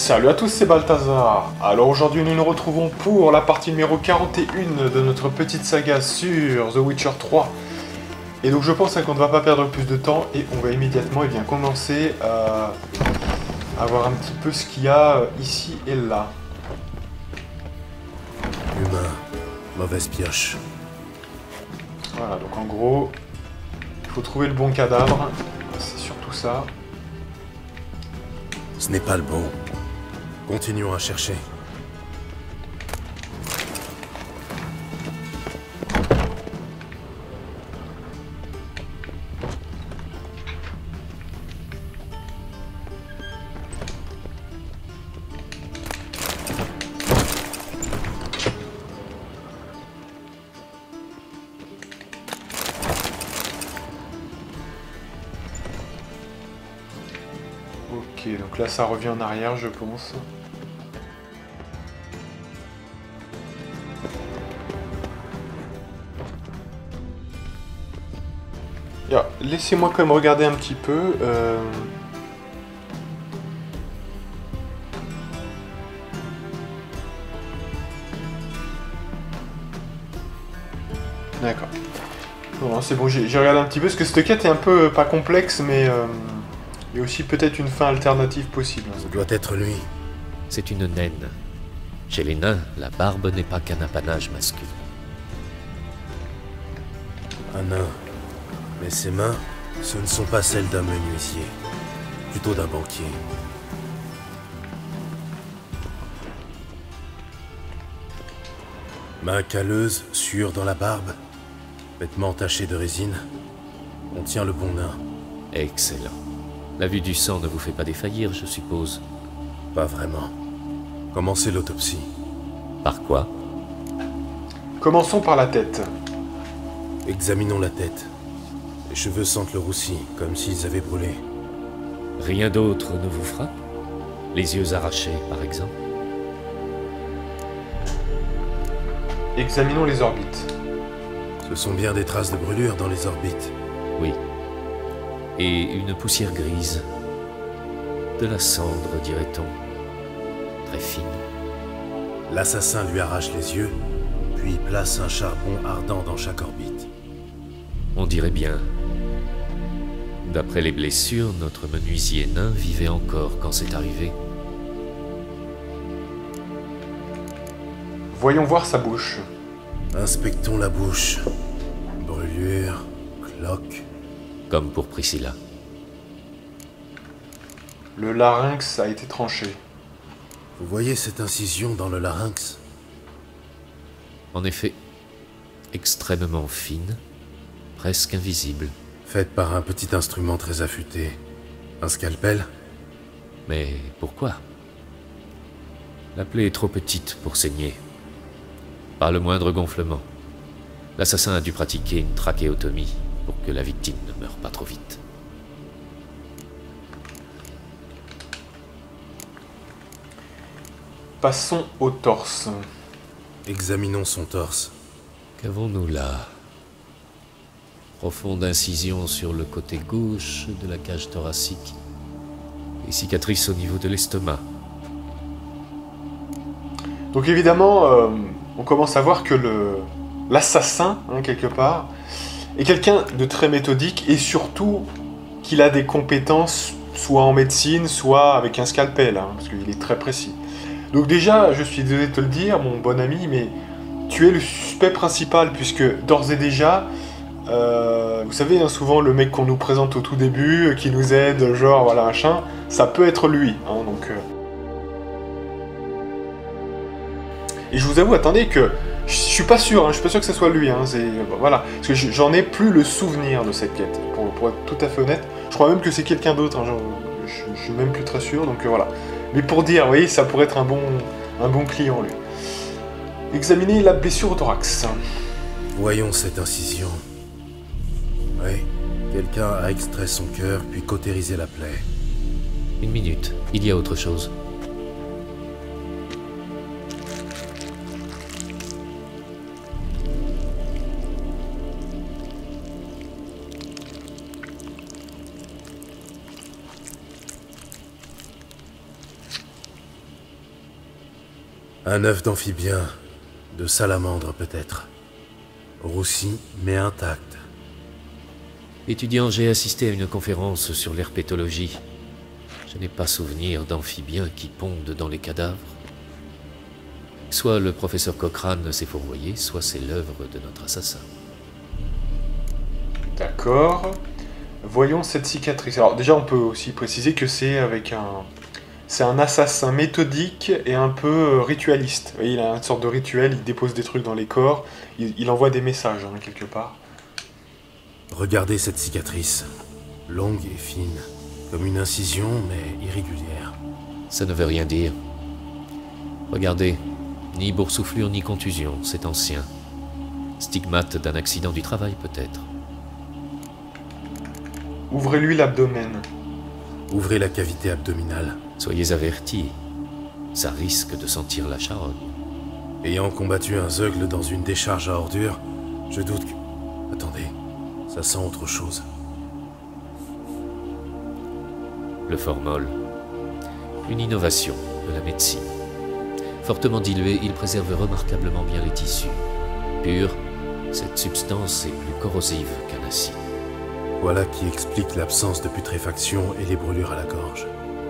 Salut à tous, c'est Balthazar. Alors aujourd'hui nous nous retrouvons pour la partie numéro 41 de notre petite saga sur The Witcher 3. Et donc je pense qu'on ne va pas perdre plus de temps et on va immédiatement commencer à voir un petit peu ce qu'il y a ici et là. Humain, mauvaise pioche. Voilà, donc en gros, il faut trouver le bon cadavre, c'est surtout ça. Ce n'est pas le bon. Continuons à chercher. Ok, donc là ça revient en arrière je pense. Laissez-moi quand même regarder un petit peu. D'accord. Bon, c'est bon, j'ai regardé un petit peu, parce que cette quête est un peu, pas complexe, mais il y a aussi peut-être une fin alternative possible. Ce doit être lui. C'est une naine. Chez les nains, la barbe n'est pas qu'un apanage masculin. Un nain. Mais ses mains, ce ne sont pas celles d'un menuisier. Plutôt d'un banquier. Mains calleuses, sueur dans la barbe. Vêtements tachés de résine. On tient le bon nain. Excellent. La vue du sang ne vous fait pas défaillir, je suppose. Pas vraiment. Commencez l'autopsie. Par quoi? Commençons par la tête. Examinons la tête. Les cheveux sentent le roussi, comme s'ils avaient brûlé. Rien d'autre ne vous frappe? Les yeux arrachés, par exemple? Examinons les orbites. Ce sont bien des traces de brûlure dans les orbites. Oui. Et une poussière grise. De la cendre, dirait-on. Très fine. L'assassin lui arrache les yeux, puis place un charbon ardent dans chaque orbite. On dirait bien. D'après les blessures, notre menuisier nain vivait encore quand c'est arrivé. Voyons voir sa bouche. Inspectons la bouche. Brûlure, cloque. Comme pour Priscilla. Le larynx a été tranché. Vous voyez cette incision dans le larynx? En effet, extrêmement fine, presque invisible. Faite par un petit instrument très affûté. Un scalpel? Mais pourquoi? La plaie est trop petite pour saigner. Pas le moindre gonflement. L'assassin a dû pratiquer une trachéotomie pour que la victime ne meure pas trop vite. Passons au torse. Examinons son torse. Qu'avons-nous là? Profonde incision sur le côté gauche de la cage thoracique et cicatrice au niveau de l'estomac. Donc évidemment, on commence à voir que l'assassin, quelque part, est quelqu'un de très méthodique et surtout qu'il a des compétences soit en médecine, soit avec un scalpel, parce qu'il est très précis. Donc déjà, je suis désolé de te le dire, mon bon ami, mais tu es le suspect principal, puisque d'ores et déjà, vous savez, souvent le mec qu'on nous présente au tout début, qui nous aide, genre, voilà, machin, ça peut être lui, donc... Et je vous avoue, attendez, que je suis pas sûr, je suis pas sûr que ce soit lui, voilà, parce que j'en ai plus le souvenir de cette quête, pour être tout à fait honnête. Je crois même que c'est quelqu'un d'autre, je suis même plus très sûr, donc voilà. Mais pour dire, vous voyez, ça pourrait être un bon client, lui. Examinez la blessure au thorax. Voyons cette incision. Oui, quelqu'un a extrait son cœur, puis cautérisé la plaie. Une minute, il y a autre chose. Un œuf d'amphibien, de salamandre peut-être. Roussi, mais intact. Étudiant, j'ai assisté à une conférence sur l'herpétologie. Je n'ai pas souvenir d'amphibiens qui pondent dans les cadavres. Soit le professeur Cochrane s'est fourvoyé, soit c'est l'œuvre de notre assassin. D'accord. Voyons cette cicatrice. Alors déjà, on peut aussi préciser que c'est avec un... C'est un assassin méthodique et un peu ritualiste. Vous voyez, il a une sorte de rituel, il dépose des trucs dans les corps, il envoie des messages, hein, quelque part. Regardez cette cicatrice. Longue et fine. Comme une incision, mais irrégulière. Ça ne veut rien dire. Regardez, ni boursouflure ni contusion, c'est ancien. Stigmate d'un accident du travail peut-être. Ouvrez-lui l'abdomen. Ouvrez la cavité abdominale. Soyez avertis, ça risque de sentir la charogne. Ayant combattu un zeugle dans une décharge à ordures, je doute que... Attendez, ça sent autre chose. Le formol, une innovation de la médecine. Fortement dilué, il préserve remarquablement bien les tissus. Pur, cette substance est plus corrosive qu'un acide. Voilà qui explique l'absence de putréfaction et les brûlures à la gorge.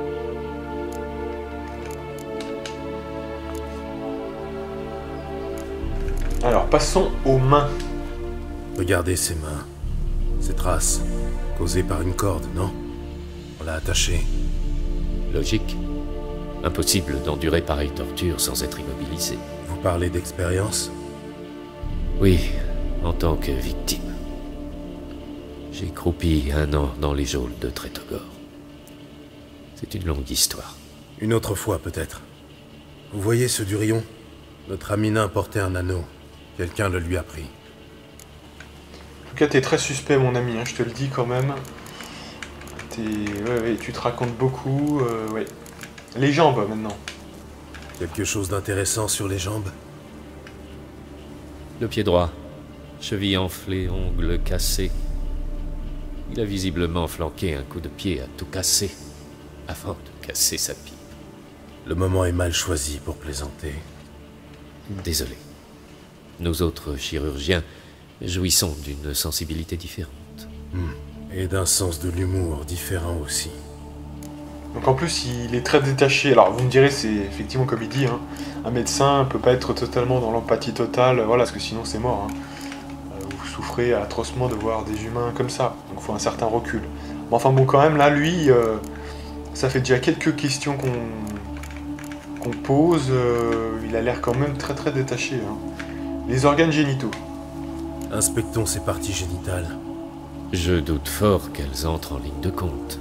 Alors, passons aux mains. Regardez ces mains. Ces traces, causées par une corde, non? On l'a attachée. Logique. Impossible d'endurer pareille torture sans être immobilisé. Vous parlez d'expérience? Oui, en tant que victime. J'ai croupi 1 an dans les geôles de Trétogor. C'est une longue histoire. Une autre fois, peut-être. Vous voyez ce Durion? Notre ami nain portait un anneau. Quelqu'un le lui a pris. En tout cas, t'es très suspect, mon ami, hein, je te le dis quand même. Ouais, tu te racontes beaucoup, ouais. Les jambes, maintenant. Quelque chose d'intéressant sur les jambes? Le pied droit, cheville enflée, ongles cassés. Il a visiblement flanqué un coup de pied à tout casser, avant de casser sa pipe. Le moment est mal choisi pour plaisanter. Désolé. Nous autres chirurgiens jouissons d'une sensibilité différente. Et d'un sens de l'humour différent aussi. Donc en plus, il est très détaché. Alors vous me direz, c'est effectivement comme il dit, hein, un médecin peut pas être totalement dans l'empathie totale, voilà, parce que sinon c'est mort. Hein. Vous souffrez atrocement de voir des humains comme ça, donc il faut un certain recul. Mais enfin bon, quand même, là, lui, ça fait déjà quelques questions qu'on pose, il a l'air quand même très très détaché. Hein. Les organes génitaux. Inspectons ces parties génitales. Je doute fort qu'elles entrent en ligne de compte.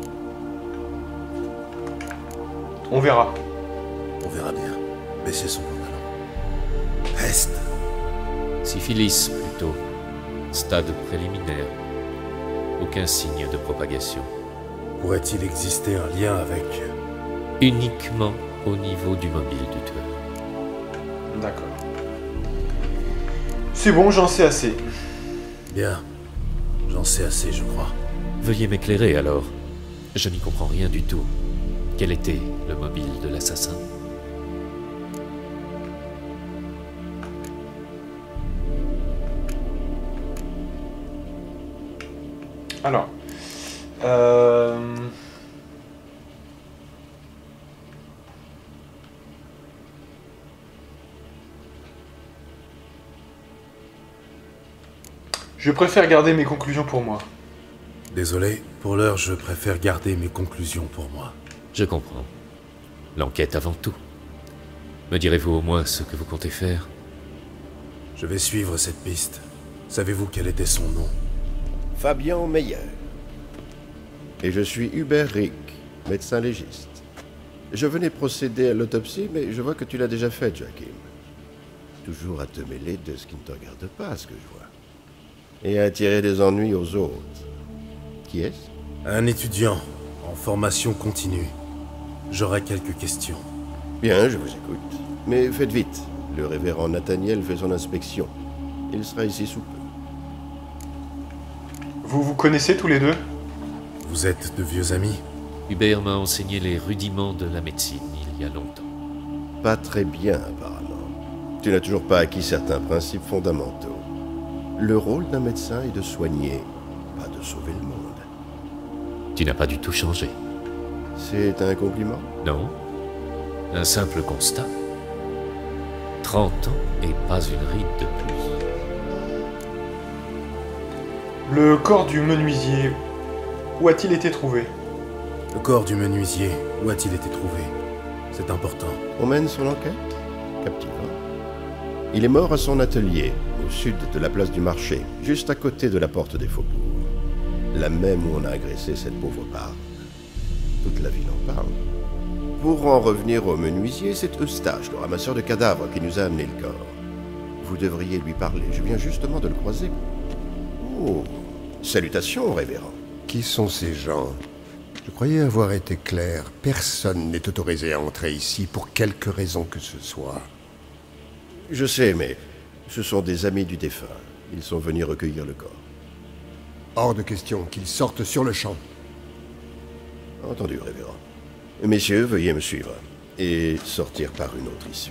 On verra. On verra bien. Baissez son pantalon. Peste! Syphilis plutôt. Stade préliminaire. Aucun signe de propagation. Pourrait-il exister un lien avec... Uniquement au niveau du mobile du tueur. D'accord. C'est bon, j'en sais assez. Bien. J'en sais assez, je crois. Veuillez m'éclairer alors. Je n'y comprends rien du tout. Quel était le mobile de l'assassin? Alors, je préfère garder mes conclusions pour moi. Désolé, pour l'heure, je préfère garder mes conclusions pour moi. Je comprends. L'enquête avant tout. Me direz-vous au moins ce que vous comptez faire? Je vais suivre cette piste. Savez-vous quel était son nom? Fabien Meyer. Et je suis Hubert Rick, médecin légiste. Je venais procéder à l'autopsie, mais je vois que tu l'as déjà faite, Joachim. Toujours à te mêler de ce qui ne te regarde pas, ce que je vois. Et à attirer des ennuis aux autres. Qui est-ce? Un étudiant, en formation continue. J'aurai quelques questions. Bien, je vous écoute. Mais faites vite. Le révérend Nathaniel fait son inspection. Il sera ici sous peu. Vous vous connaissez tous les deux? Vous êtes de vieux amis? Hubert m'a enseigné les rudiments de la médecine il y a longtemps. Pas très bien, apparemment. Tu n'as toujours pas acquis certains principes fondamentaux. Le rôle d'un médecin est de soigner, pas de sauver le monde. Tu n'as pas du tout changé. C'est un compliment? Non. Un simple constat. 30 ans et pas une ride de plus. Le corps du menuisier, où a-t-il été trouvé? Le corps du menuisier, où a-t-il été trouvé? C'est important. On mène son enquête? Captivant. Il est mort à son atelier, au sud de la place du marché, juste à côté de la porte des faubourgs. La même où on a agressé cette pauvre barbe. Toute la ville en parle. Pour en revenir au menuisier, c'est Eustache, le ramasseur de cadavres, qui nous a amené le corps. Vous devriez lui parler, je viens justement de le croiser. Oh, salutations, révérend. Qui sont ces gens? Je croyais avoir été clair. Personne n'est autorisé à entrer ici pour quelque raison que ce soit. Je sais, mais ce sont des amis du défunt. Ils sont venus recueillir le corps. Hors de question qu'ils sortent sur le champ. Entendu, révérend. Messieurs, veuillez me suivre et sortir par une autre issue.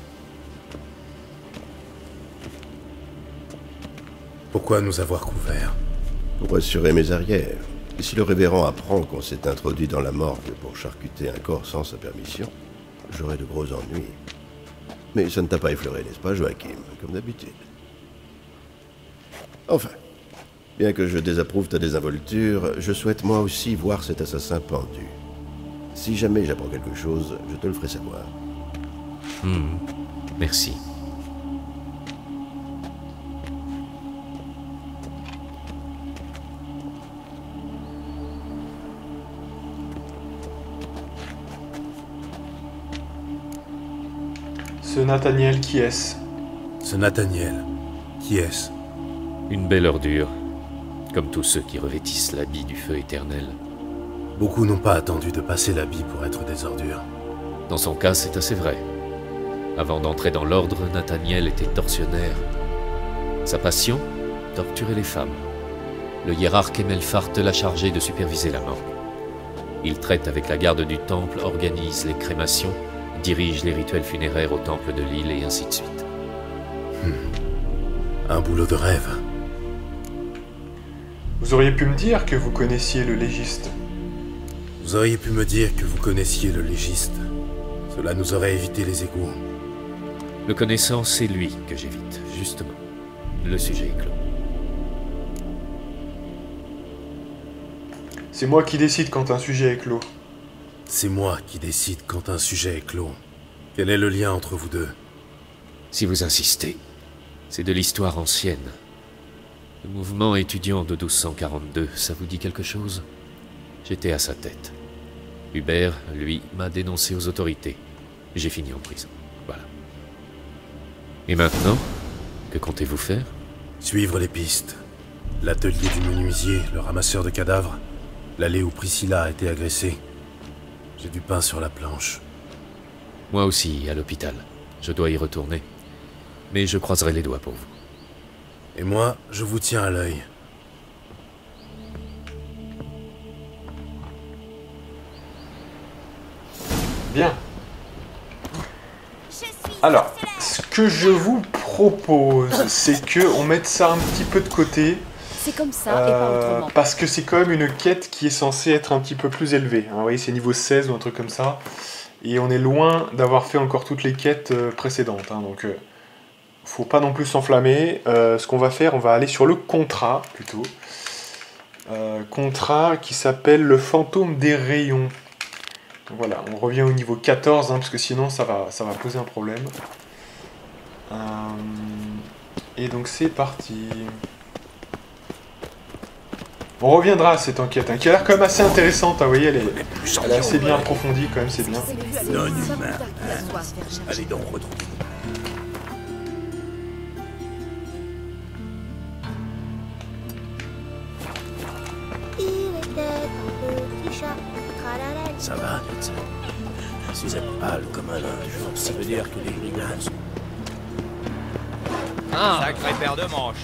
Pourquoi nous avoir couverts? Pour assurer mes arrières. Et si le révérend apprend qu'on s'est introduit dans la morgue pour charcuter un corps sans sa permission, j'aurai de gros ennuis. Mais ça ne t'a pas effleuré, n'est-ce pas, Joachim, comme d'habitude? Enfin, bien que je désapprouve ta désinvolture, je souhaite moi aussi voir cet assassin pendu. Si jamais j'apprends quelque chose, je te le ferai savoir. Merci. Ce Nathaniel, qui est-ce? Ce Nathaniel, qui est-ce? Une belle ordure, comme tous ceux qui revêtissent l'habit du feu éternel. Beaucoup n'ont pas attendu de passer l'habit pour être des ordures. Dans son cas, c'est assez vrai. Avant d'entrer dans l'ordre, Nathaniel était tortionnaire. Sa passion, torturer les femmes. Le hiérarque Emelfart l'a chargé de superviser la morgue. Il traite avec la garde du temple, organise les crémations, dirige les rituels funéraires au temple de l'île et ainsi de suite. Un boulot de rêve. Vous auriez pu me dire que vous connaissiez le légiste. Vous auriez pu me dire que vous connaissiez le légiste. Cela nous aurait évité les égouts. Le connaissant, c'est lui que j'évite, justement. Le sujet est clos. C'est moi qui décide quand un sujet est clos. C'est moi qui décide quand un sujet est clos. Quel est le lien entre vous deux? Si vous insistez, c'est de l'histoire ancienne. Le mouvement étudiant de 1242, ça vous dit quelque chose? J'étais à sa tête. Hubert, lui, m'a dénoncé aux autorités. J'ai fini en prison. Voilà. Et maintenant, que comptez-vous faire? Suivre les pistes. L'atelier du menuisier, le ramasseur de cadavres, l'allée où Priscilla a été agressée. J'ai du pain sur la planche. Moi aussi, à l'hôpital. Je dois y retourner. Mais je croiserai les doigts pour vous. Et moi, je vous tiens à l'œil. Bien. Alors, ce que je vous propose, c'est que on mette ça un petit peu de côté. C'est comme ça et pas autrement. Parce que c'est quand même une quête qui est censée être un petit peu plus élevée. Hein, vous voyez, c'est niveau 16 ou un truc comme ça. Et on est loin d'avoir fait encore toutes les quêtes précédentes. Hein, donc, faut pas non plus s'enflammer. Ce qu'on va faire, on va aller sur le contrat, plutôt. Contrat qui s'appelle le fantôme des rayons. Donc voilà, on revient au niveau 14, hein, parce que sinon ça va poser un problème. Et donc c'est parti. On reviendra à cette enquête, hein, qui a l'air quand même assez intéressante, hein, vous voyez, elle est assez bien approfondie quand même, c'est bien. Allez donc, retrouve. Ça va, médecin? Si vous êtes pâle comme un linge, ça veut dire que les brigands sont... Ah, sacré paire de manches.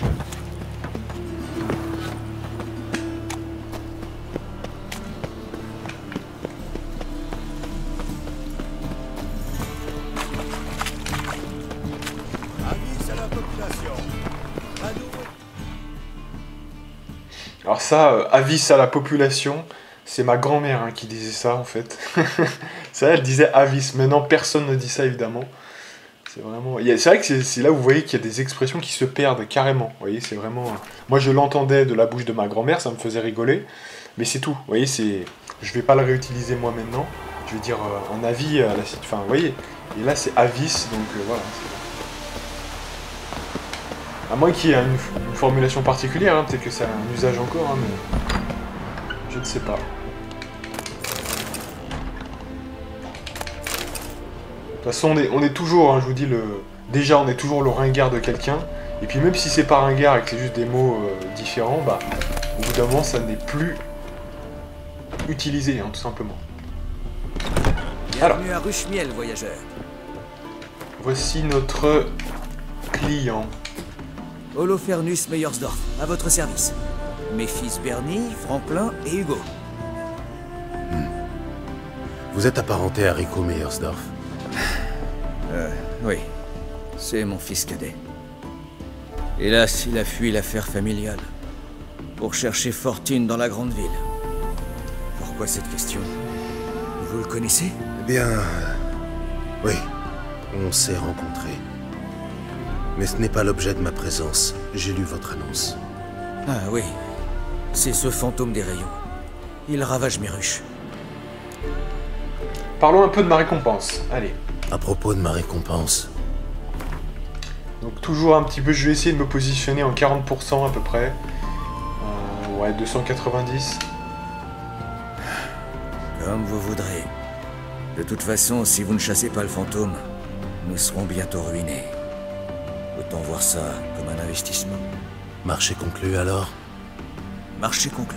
Alors ça, avis à la population, c'est ma grand-mère hein, qui disait ça en fait. C'est elle disait avis. Maintenant, personne ne dit ça évidemment. C'est vraiment. C'est vrai que c'est là où vous voyez qu'il y a des expressions qui se perdent carrément. Vous voyez, c'est vraiment. Moi, je l'entendais de la bouche de ma grand-mère, ça me faisait rigoler, mais c'est tout. Vous voyez, c'est. Je vais pas le réutiliser moi maintenant. Je vais dire un avis à la. Enfin, vous voyez. Et là, c'est avis, donc voilà. À moins qu'il y ait une formulation particulière, hein, peut-être que ça a un usage encore, hein, mais je ne sais pas. De toute façon, on est toujours, hein, je vous dis, déjà on est toujours le ringard de quelqu'un, et puis même si c'est pas ringard et que c'est juste des mots différents, bah, au bout d'un moment, ça n'est plus utilisé, hein, tout simplement. Bienvenue à Ruchemiel, voyageur. Voici notre client. Holofernes Meyersdorf, à votre service. Mes fils Bernie, Franklin et Hugo. Vous êtes apparenté à Rico Meyersdorf? Oui. C'est mon fils cadet. Hélas, il a fui l'affaire familiale. Pour chercher fortune dans la grande ville. Pourquoi cette question? Vous le connaissez? Eh bien... oui. On s'est rencontrés. Mais ce n'est pas l'objet de ma présence. J'ai lu votre annonce. Ah oui. C'est ce fantôme des rayons. Il ravage mes ruches. Parlons un peu de ma récompense. Allez. À propos de ma récompense... Donc toujours un petit peu, je vais essayer de me positionner en 40% à peu près. Ouais, 290. Comme vous voudrez. De toute façon, si vous ne chassez pas le fantôme, nous serons bientôt ruinés. Autant voir ça comme un investissement. Marché conclu alors? Marché conclu.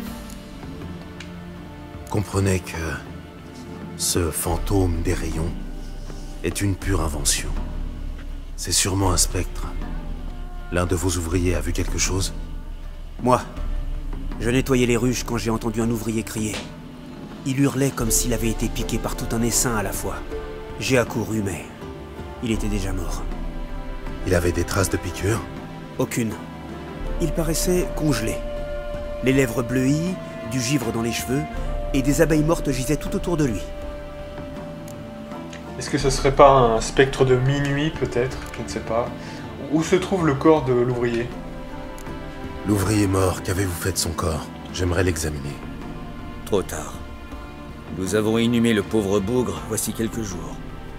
Comprenez que... ce fantôme des rayons est une pure invention. C'est sûrement un spectre. L'un de vos ouvriers a vu quelque chose? Moi. Je nettoyais les ruches quand j'ai entendu un ouvrier crier. Il hurlait comme s'il avait été piqué par tout un essaim à la fois. J'ai accouru, mais... il était déjà mort. Il avait des traces de piqûres? Aucune. Il paraissait congelé. Les lèvres bleuies, du givre dans les cheveux, et des abeilles mortes gisaient tout autour de lui. Est-ce que ce serait pas un spectre de minuit, peut-être? Je ne sais pas. Où se trouve le corps de l'ouvrier? L'ouvrier mort, qu'avez-vous fait de son corps? J'aimerais l'examiner. Trop tard. Nous avons inhumé le pauvre bougre voici quelques jours.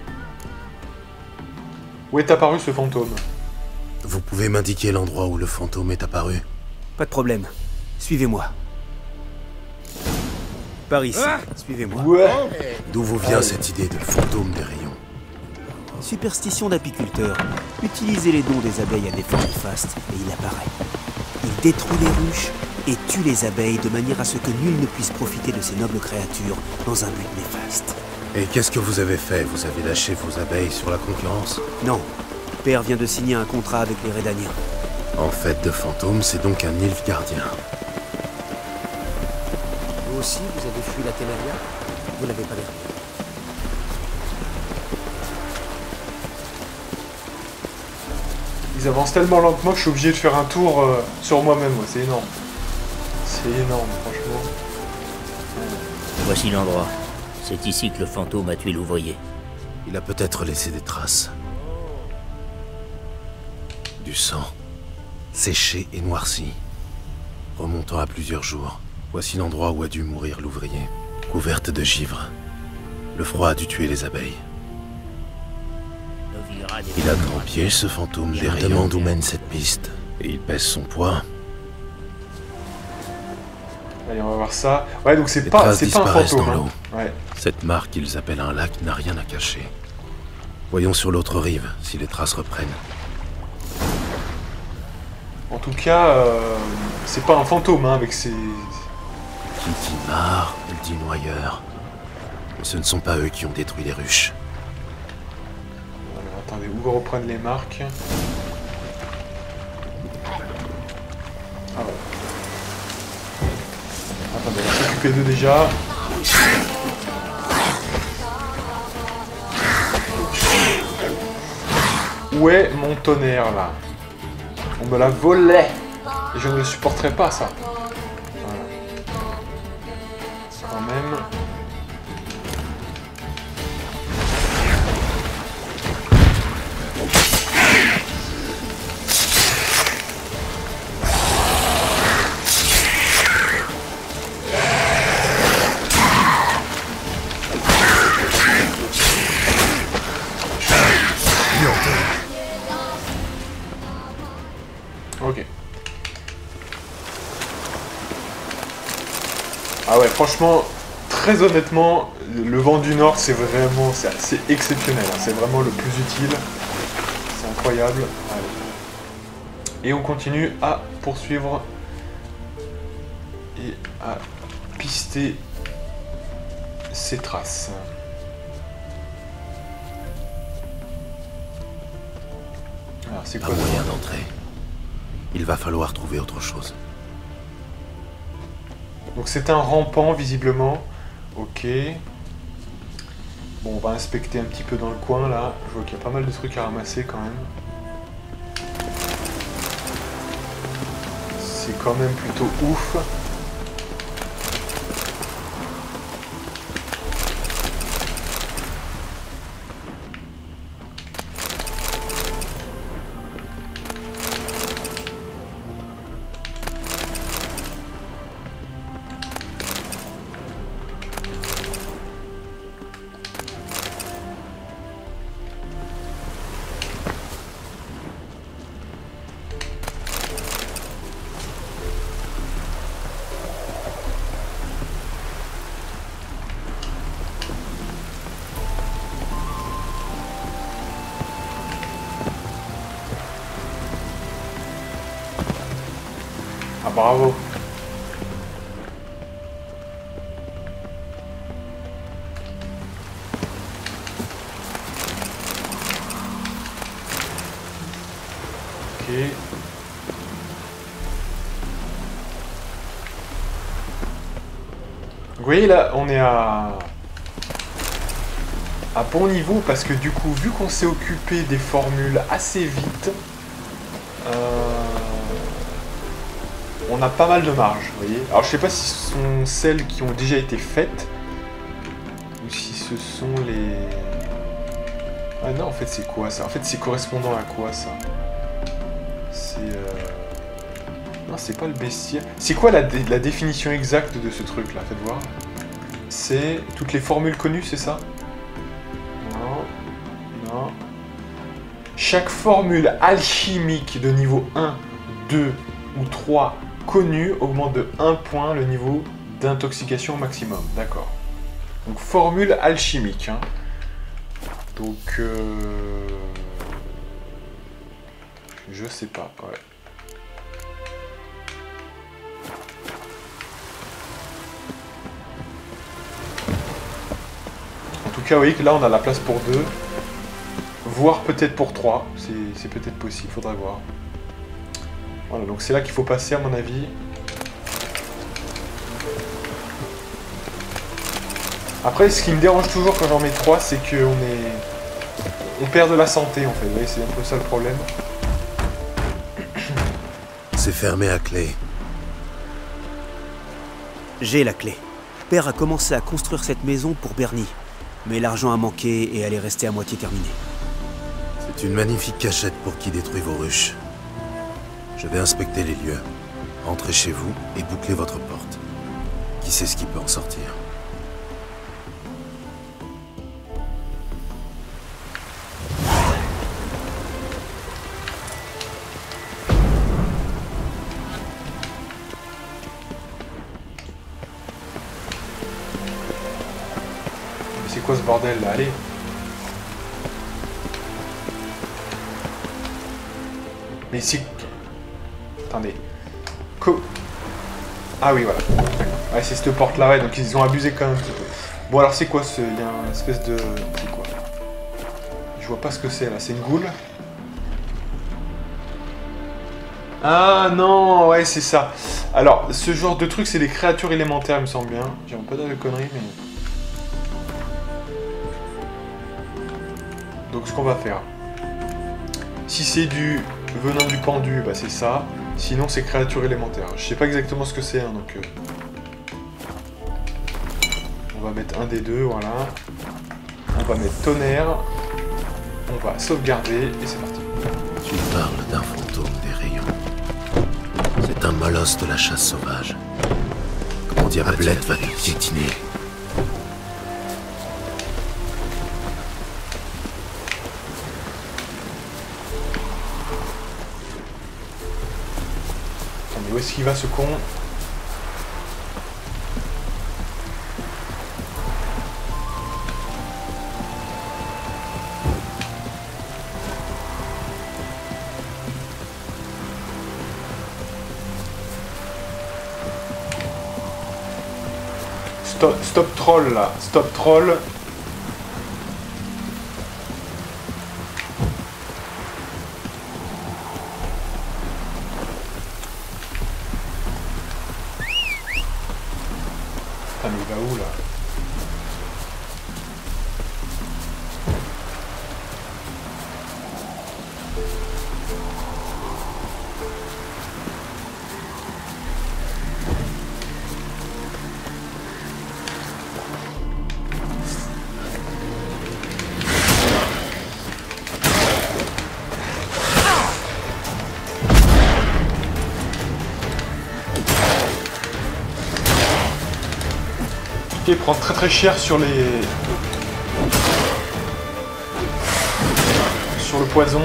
Où est apparu ce fantôme? Vous pouvez m'indiquer l'endroit où le fantôme est apparu? Pas de problème. Suivez-moi. Par ici. Suivez-moi. Ouais. D'où vous vient cette idée de fantôme des rayons? Superstition d'apiculteur. Utilisez les dons des abeilles à des fins néfastes et il apparaît. Il détruit les ruches et tue les abeilles de manière à ce que nul ne puisse profiter de ces nobles créatures dans un but néfaste. Et qu'est-ce que vous avez fait? Vous avez lâché vos abeilles sur la concurrence? Non. Père vient de signer un contrat avec les Redaniens. En fait de fantôme, c'est donc un Nilfgaardien. Vous aussi, vous avez fui la Téméria? Vous n'avez pas l'air. Ils avancent tellement lentement que je suis obligé de faire un tour sur moi-même. C'est énorme. C'est énorme, franchement. Voici l'endroit. C'est ici que le fantôme a tué l'ouvrier. Il a peut-être laissé des traces. Du sang. Séché et noirci. Remontant à plusieurs jours. Voici l'endroit où a dû mourir l'ouvrier. Couverte de givre. Le froid a dû tuer les abeilles. Il a grand pied, ce fantôme des rayons. Je me demande où mène cette piste. Et il pèse son poids. Allez, on va voir ça. Ouais, donc c'est Les pas traces un disparaissent fantôme. dans l'eau. Ouais. Cette mare qu'ils appellent un lac n'a rien à cacher. Voyons sur l'autre rive, si les traces reprennent. En tout cas, c'est pas un fantôme, hein, avec ses... Qui dit mare, elle dit noyeur. Mais ce ne sont pas eux qui ont détruit les ruches. Alors, attendez, où reprennent les marques? Ah ouais. Attendez, on va s'occuper d'eux déjà. Où est mon tonnerre, là? On me la volait. Et je ne le supporterai pas, ça. Voilà. Quand même... Ok. Ah ouais, franchement, très honnêtement, le vent du Nord, c'est vraiment, c'est exceptionnel. Hein. C'est vraiment le plus utile. C'est incroyable. Allez. Et on continue à poursuivre et à pister ces traces. Alors, c'est quoi Pas moyen d'entrer. Il va falloir trouver autre chose. Donc c'est un rampant, visiblement. Ok. Bon, on va inspecter un petit peu dans le coin, là. Je vois qu'il y a pas mal de trucs à ramasser, quand même. C'est quand même plutôt ouf. Ah, bravo. Ok. Vous voyez là, on est à bon niveau parce que du coup, vu qu'on s'est occupé des formules assez vite, on a pas mal de marge, vous voyez. Alors je sais pas si ce sont celles qui ont déjà été faites ou si ce sont les... Ah non, en fait c'est quoi ça? En fait c'est correspondant à quoi ça? C'est... Non, c'est pas le bestiaire. C'est quoi la définition exacte de ce truc là? Faites voir. C'est toutes les formules connues, c'est ça? Non. Non. Chaque formule alchimique de niveau 1, 2 ou 3 connue augmente de 1 point le niveau d'intoxication maximum. D'accord. Donc formule alchimique. Hein. Donc... je sais pas. Ouais. En tout cas, vous voyez que là, on a la place pour 2. Voire peut-être pour 3. C'est peut-être possible, faudrait voir. Voilà, donc c'est là qu'il faut passer à mon avis. Après, ce qui me dérange toujours quand j'en mets 3, c'est on perd de la santé en fait. Vous voyez, c'est un peu ça le problème. C'est fermé à clé. J'ai la clé. Père a commencé à construire cette maison pour Bernie. Mais l'argent a manqué et elle est restée à moitié terminée. C'est une magnifique cachette pour qui détruit vos ruches. Je vais inspecter les lieux. Entrez chez vous et bouclez votre porte. Qui sait ce qui peut en sortir? Mais c'est quoi ce bordel là? Allez. Mais c'est... Attendez. Ah oui, voilà. Ouais, c'est cette porte-là, ouais, donc ils ont abusé quand même un petit peu. Bon, alors c'est quoi ce... Il y a une espèce de... C'est quoi? Je vois pas ce que c'est, là. C'est une goule? Ah non, ouais, c'est ça. Alors, ce genre de truc, c'est des créatures élémentaires, il me semble bien. J'ai pas de conneries, mais... Donc, ce qu'on va faire... Si c'est du Venin du pendu, bah c'est ça. Sinon c'est créature élémentaire. Je sais pas exactement ce que c'est, hein, donc... On va mettre un des deux, voilà. On va mettre tonnerre. On va sauvegarder et c'est parti. Tu parles d'un fantôme des rayons. C'est un molosse de la chasse sauvage. Comment dire, Ablette va te piétiner. Mais où est-ce qu'il va ce con? Stop troll là, stop troll. Putain mais il va où là? Il prend très cher sur les... sur le poison.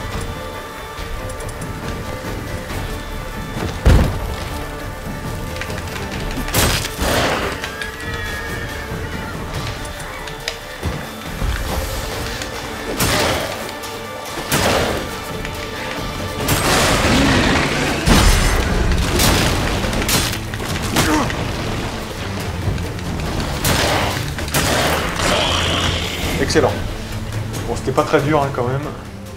Excellent. Bon, c'était pas très dur hein, quand même.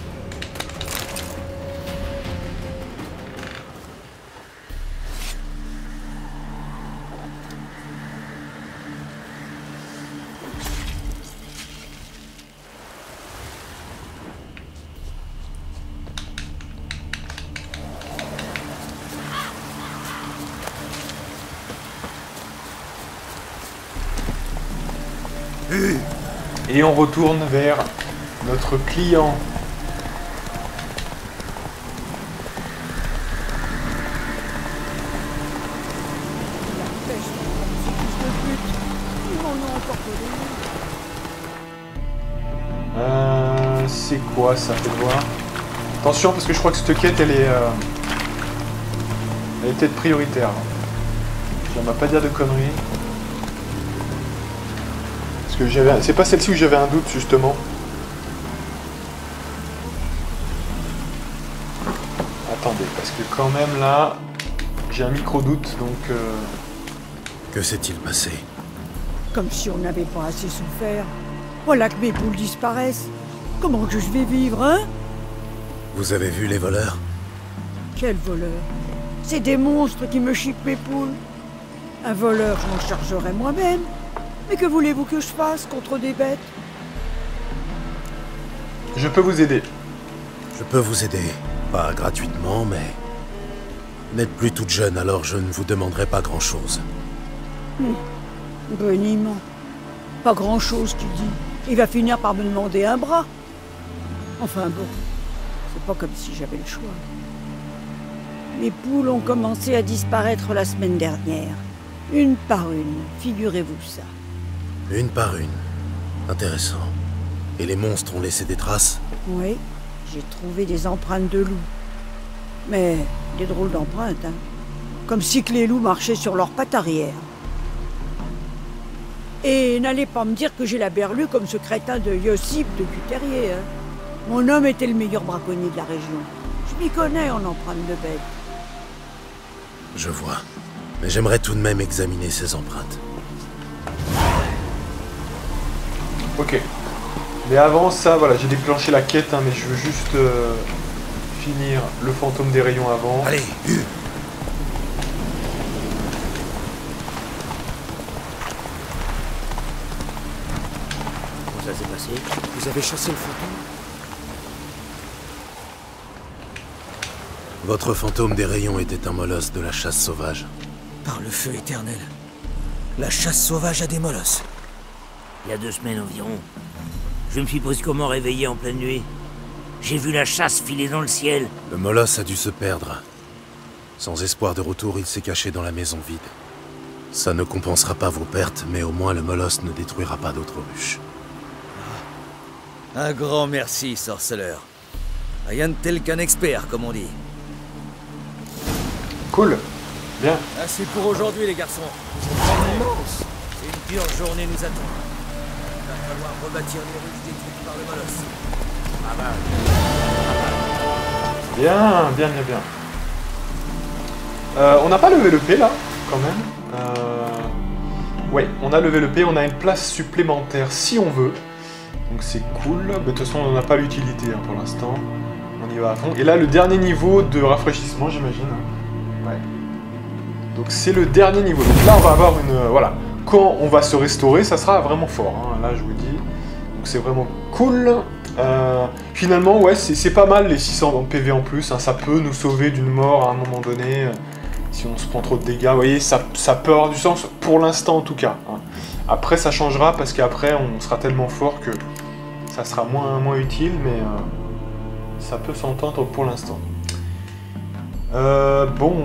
Et on retourne vers notre client. C'est quoi ça? Fait voir. Attention parce que je crois que cette quête elle est peut-être prioritaire. On va pas dire de conneries. Parce que j'avais... C'est pas celle-ci où j'avais un doute, justement. Attendez, parce que quand même, là... J'ai un micro-doute, donc... Que s'est-il passé? Comme si on n'avait pas assez souffert. Voilà que mes poules disparaissent. Comment que je vais vivre, hein? Vous avez vu les voleurs? Quels voleurs? C'est des monstres qui me chiquent mes poules. Un voleur, je m'en chargerai moi-même. Mais que voulez-vous que je fasse contre des bêtes? Je peux vous aider. Je peux vous aider. Pas gratuitement, mais... Vous n'êtes plus toute jeune, alors je ne vous demanderai pas grand-chose. Boniment. Pas grand-chose, tu dis. Il va finir par me demander un bras. Enfin bon, c'est pas comme si j'avais le choix. Les poules ont commencé à disparaître la semaine dernière. Une par une, figurez-vous ça. Une par une. Intéressant. Et les monstres ont laissé des traces? Oui, j'ai trouvé des empreintes de loups. Mais des drôles d'empreintes, hein. Comme si que les loups marchaient sur leurs pattes arrière. Et n'allez pas me dire que j'ai la berlue comme ce crétin de Yossip de Cuterrier, hein. Mon homme était le meilleur braconnier de la région. Je m'y connais en empreintes de bêtes. Je vois. Mais j'aimerais tout de même examiner ces empreintes. Ok. Mais avant ça, voilà, j'ai déclenché la quête, hein, mais je veux juste finir le fantôme des rayons avant. Allez, Comment ça s'est passé? Vous avez chassé le fantôme? Votre fantôme des rayons était un molosse de la chasse sauvage. Par le feu éternel. La chasse sauvage à des molosses. Il y a 2 semaines environ, je me suis brusquement réveillé en pleine nuit. J'ai vu la chasse filer dans le ciel. Le molosse a dû se perdre. Sans espoir de retour, il s'est caché dans la maison vide. Ça ne compensera pas vos pertes, mais au moins le molosse ne détruira pas d'autres ruches. Un grand merci, sorceleur. Rien de tel qu'un expert, comme on dit. Cool. Bien. Assez pour aujourd'hui, les garçons. C'est immense. Une dure journée nous attend. Il va falloir rebâtir les ruches détruites par le molosse. Bien, bien, bien, bien. On n'a pas levé le P là, quand même. Ouais, on a levé le P, on a une place supplémentaire si on veut. Donc c'est cool. Mais de toute façon, on n'a pas l'utilité hein, pour l'instant. On y va à fond. Et là, le dernier niveau de rafraîchissement, j'imagine. Ouais. Donc c'est le dernier niveau. Donc là, on va avoir une... voilà. Quand on va se restaurer, ça sera vraiment fort. Hein, là, je vous dis. Donc c'est vraiment cool. Finalement, ouais, c'est pas mal les 600 PV en plus. Hein, ça peut nous sauver d'une mort à un moment donné. Si on se prend trop de dégâts. Vous voyez, ça peut avoir du sens pour l'instant en tout cas. Hein. Après, ça changera parce qu'après, on sera tellement fort que ça sera moins utile. Mais ça peut s'entendre pour l'instant. Bon.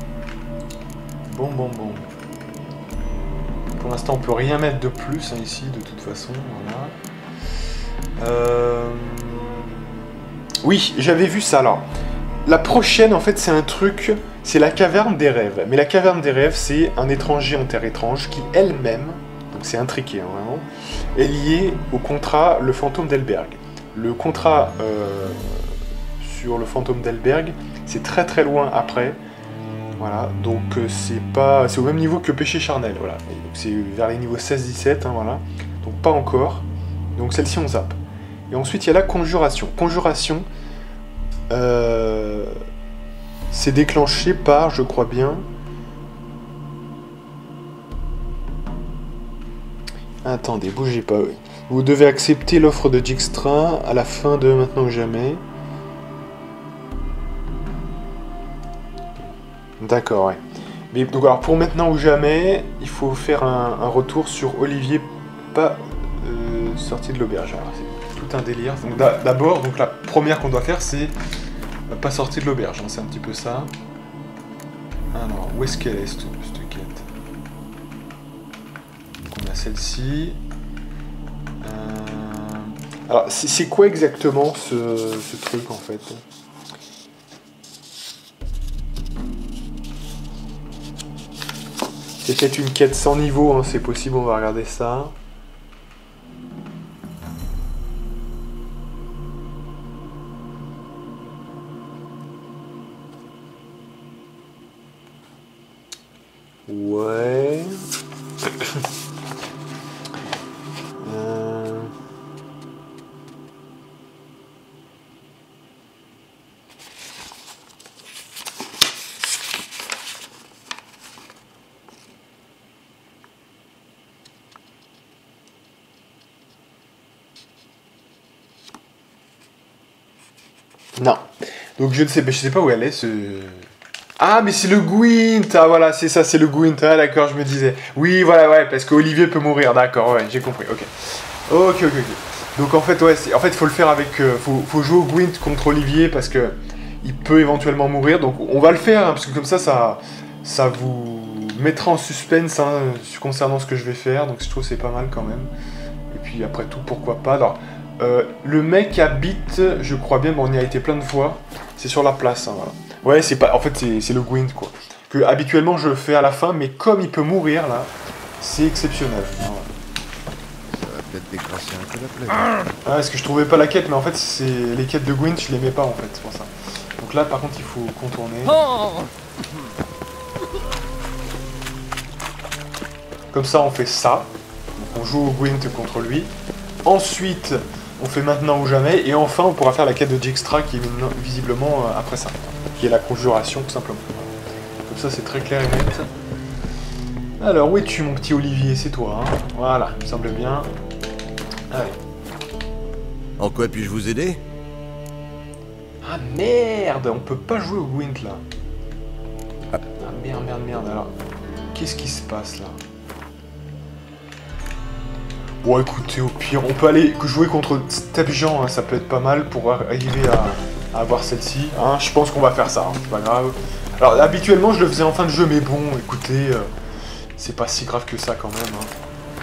Pour l'instant, on peut rien mettre de plus hein, ici, de toute façon. Voilà. Oui, j'avais vu ça alors. La prochaine, en fait, c'est un truc, c'est la caverne des rêves. Mais la caverne des rêves, c'est un étranger en terre étrange qui elle-même, donc c'est intriqué hein, vraiment, est lié au contrat Le Fantôme d'Helberg. Le contrat sur Le Fantôme d'Helberg, c'est très très loin après. Voilà, donc c'est au même niveau que Péché Charnel, voilà. C'est vers les niveaux 16-17, hein, voilà. Donc pas encore. Donc celle-ci on zappe. Et ensuite il y a la conjuration. Conjuration, c'est déclenché par, je crois bien... Attendez, bougez pas. Oui. Vous devez accepter l'offre de Dijkstra à la fin de Maintenant ou Jamais. D'accord, ouais. Mais donc alors pour Maintenant ou Jamais, il faut faire un retour sur Olivier pas sorti de l'auberge. Alors c'est tout un délire. Donc d'abord, donc la première qu'on doit faire, c'est pas sorti de l'auberge. Hein, c'est un petit peu ça. Alors où est-ce qu'elle est cette quête? Donc on a celle-ci. Alors c'est quoi exactement ce truc en fait? C'est peut-être une quête sans niveau, hein, c'est possible, on va regarder ça. Ouais. Non. Donc je ne sais pas où elle est, ce... Ah, mais c'est le Gwent. Ah, voilà, c'est ça, c'est le Gwent. Ah, d'accord, je me disais. Oui, voilà, ouais, parce qu'Olivier peut mourir. D'accord, ouais, j'ai compris, ok. Ok. Donc, en fait, ouais, il faut le faire avec... faut jouer au Gwent contre Olivier, parce que il peut éventuellement mourir. Donc, on va le faire, hein, parce que comme ça vous mettra en suspense, hein, concernant ce que je vais faire. Donc, je trouve que c'est pas mal, quand même. Et puis, après tout, pourquoi pas. Alors, le mec habite, je crois bien, mais on y a été plein de fois. C'est sur la place, hein, voilà. Ouais, c'est pas. En fait, c'est le Gwent, quoi. Que habituellement je le fais à la fin, mais comme il peut mourir là, c'est exceptionnel. Voilà. Ça va peut-être décrasser un peu la plaie. Ah, parce que je trouvais pas la quête, mais en fait, c'est les quêtes de Gwent, je les mets pas en fait, c'est pour ça. Donc là, par contre, il faut contourner. Comme ça, on fait ça. Donc, on joue au Gwent contre lui. Ensuite, on fait Maintenant ou Jamais. Et enfin, on pourra faire la quête de Dijkstra qui est visiblement après ça. Qui est la conjuration, tout simplement. Comme ça, c'est très clair et net. Alors, où es-tu, mon petit Olivier? C'est toi, hein. Voilà, il me semble bien. Allez. En quoi puis-je vous aider? Ah merde, on peut pas jouer au Gwent là. Ah merde. Alors, qu'est-ce qui se passe là? Bon écoutez, au pire, on peut aller jouer contre Step Jean, hein, ça peut être pas mal pour arriver à avoir celle-ci. Hein, je pense qu'on va faire ça, hein, c'est pas grave. Alors habituellement je le faisais en fin de jeu, mais bon, écoutez, c'est pas si grave que ça quand même. Hein.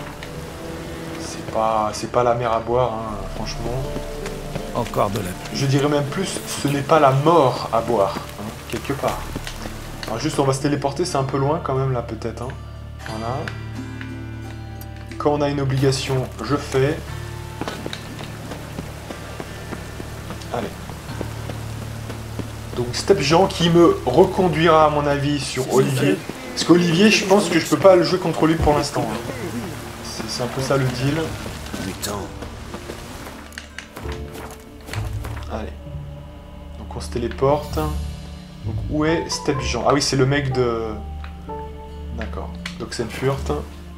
C'est pas la mer à boire, hein, franchement. Encore de la pluie. Je dirais même plus, ce n'est pas la mort à boire, hein, quelque part. Alors juste, on va se téléporter, c'est un peu loin quand même là peut-être. Hein. Voilà. Quand on a une obligation, je fais. Allez. Donc Step Jean qui me reconduira à mon avis sur Olivier. Parce qu'Olivier, je pense que je peux pas le jouer contre lui pour l'instant. Hein. C'est un peu ça le deal. Putain. Allez. Donc on se téléporte. Donc où est Step Jean? Ah oui, c'est le mec de... D'accord. d'Oxenfurt.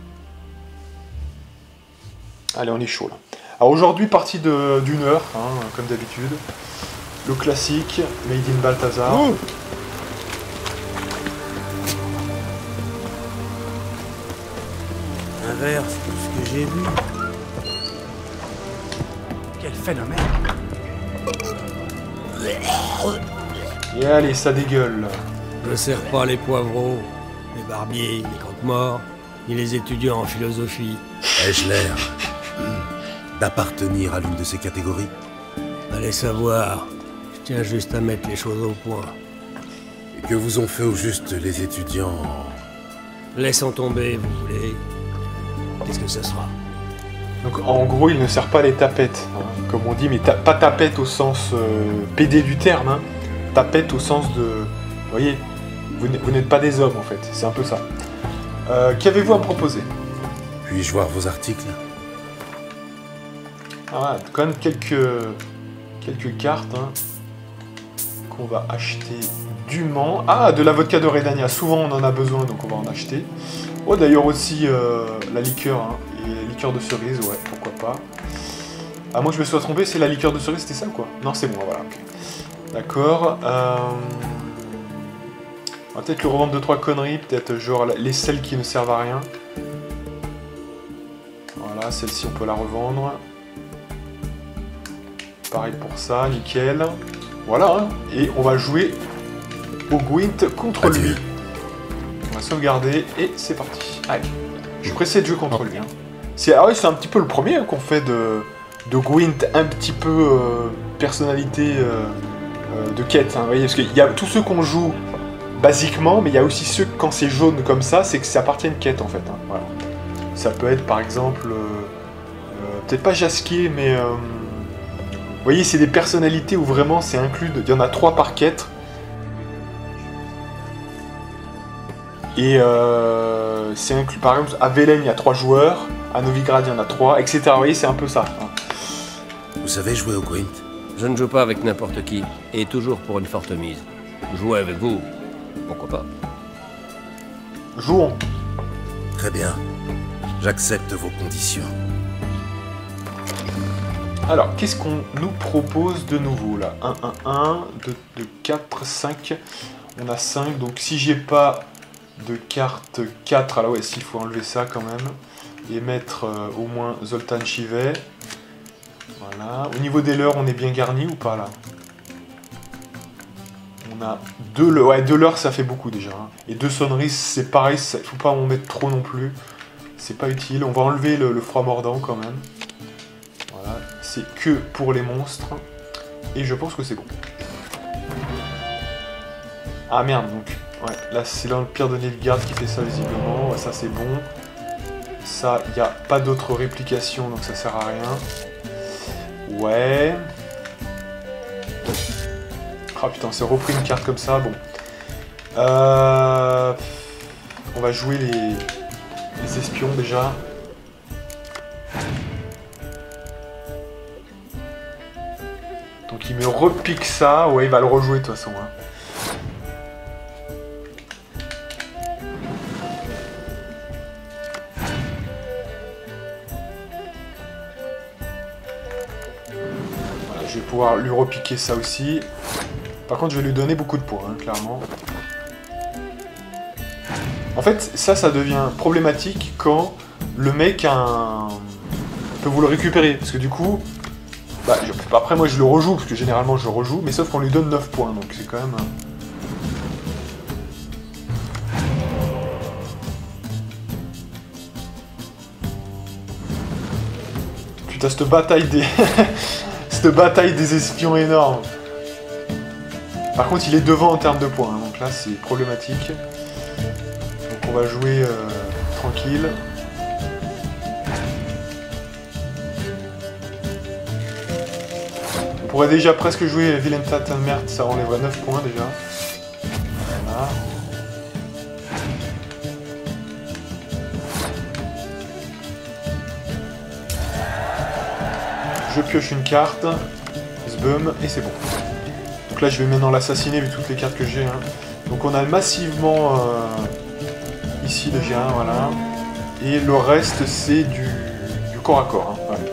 Allez, on est chaud là. Alors aujourd'hui, partie d'une heure, hein, comme d'habitude. Le classique, Made in Balthazar. Oh, Inverse de ce que j'ai vu. quel phénomène. Et allez, ça dégueule. Je sers pas les poivreaux, les barbiers, les croque-morts, ni les étudiants en philosophie. Ai-je l'air d'appartenir à l'une de ces catégories? Allez savoir, je tiens juste à mettre les choses au point. Et que vous ont fait au juste les étudiants? Laissons tomber, vous voulez. Qu'est-ce que ce sera? Donc en gros, il ne sert pas les tapettes, hein, comme on dit, mais pas tapette au sens PD du terme, hein. Tapette au sens de... Vous voyez, vous n'êtes pas des hommes en fait, c'est un peu ça. Qu'avez-vous à me proposer? Puis-je voir vos articles? Ah, quand même quelques cartes hein, qu'on va acheter dûment. Ah, de la vodka de Redania, souvent on en a besoin, donc on va en acheter. Oh, d'ailleurs aussi la liqueur, hein, et la liqueur de cerise, ouais, pourquoi pas. Ah, moi je me suis trompé, c'est la liqueur de cerise, c'était ça ou quoi? Non, c'est bon, voilà, ok. D'accord. On va peut-être le revendre 2-3 conneries, peut-être genre les selles qui ne servent à rien. Voilà, celle-ci on peut la revendre. Pareil pour ça, nickel. Voilà, hein. Et on va jouer au Gwent contre lui. On va sauvegarder et c'est parti. Allez, je suis pressé de jouer contre lui. Hein. Ah oui, c'est un petit peu le premier hein, qu'on fait de Gwent, un petit peu personnalité de quête. Hein, vous voyez, parce qu'il y a tous ceux qu'on joue basiquement, mais il y a aussi ceux quand c'est jaune comme ça, c'est que ça appartient à une quête en fait. Hein, voilà. Ça peut être par exemple, peut-être pas Jasquier, mais... vous voyez, c'est des personnalités où vraiment c'est inclus, il y en a 3 par quête. Et c'est inclus, par exemple, à Velen il y a 3 joueurs, à Novigrad il y en a 3, etc. Vous voyez, c'est un peu ça. Hein. Vous savez jouer au Gwent? Je ne joue pas avec n'importe qui, et toujours pour une forte mise. Jouer avec vous, pourquoi pas? Jouons. Très bien. J'accepte vos conditions. Alors, qu'est-ce qu'on nous propose de nouveau là? 1, 1, 1, 2, 4, 5. On a 5, donc si j'ai pas de carte 4, alors ouais, s'il faut enlever ça quand même. Et mettre au moins Zoltan Chivet. Voilà. Au niveau des leurres, on est bien garni ou pas là? On a 2 leurres. Ouais, 2 leurres, ça fait beaucoup déjà. Hein. Et 2 sonneries, c'est pareil, il faut pas en mettre trop non plus. C'est pas utile. On va enlever le froid mordant quand même. Voilà. C'est que pour les monstres. Et je pense que c'est bon. Ah merde, donc. Ouais, là c'est l'Empire de Nilfgaard qui fait ça visiblement. Ouais, ça c'est bon. Ça, il n'y a pas d'autre réplication, donc ça sert à rien. Ouais. Ah putain, c'est repris une carte comme ça, bon. On va jouer les espions déjà. Donc il me repique ça, ouais il va le rejouer de toute façon. Hein. pouvoir lui repiquer ça aussi. Par contre, je vais lui donner beaucoup de points, hein, clairement. En fait, ça devient problématique quand le mec peut vous le récupérer. Parce que du coup, bah, après moi je le rejoue, parce que généralement je le rejoue, mais sauf qu'on lui donne 9 points, donc c'est quand même... Putain, cette bataille des... cette bataille des espions énorme. Par contre, il est devant en termes de points, hein, donc là c'est problématique. Donc on va jouer tranquille. On pourrait déjà presque jouer Vilentat Merde, ça enlèverait 9 points déjà. Voilà. Je pioche une carte, zbum, et c'est bon. Donc là je vais maintenant l'assassiner vu toutes les cartes que j'ai. Hein. Donc on a massivement ici le G1, voilà. Et le reste c'est du corps à corps. Hein. Ouais.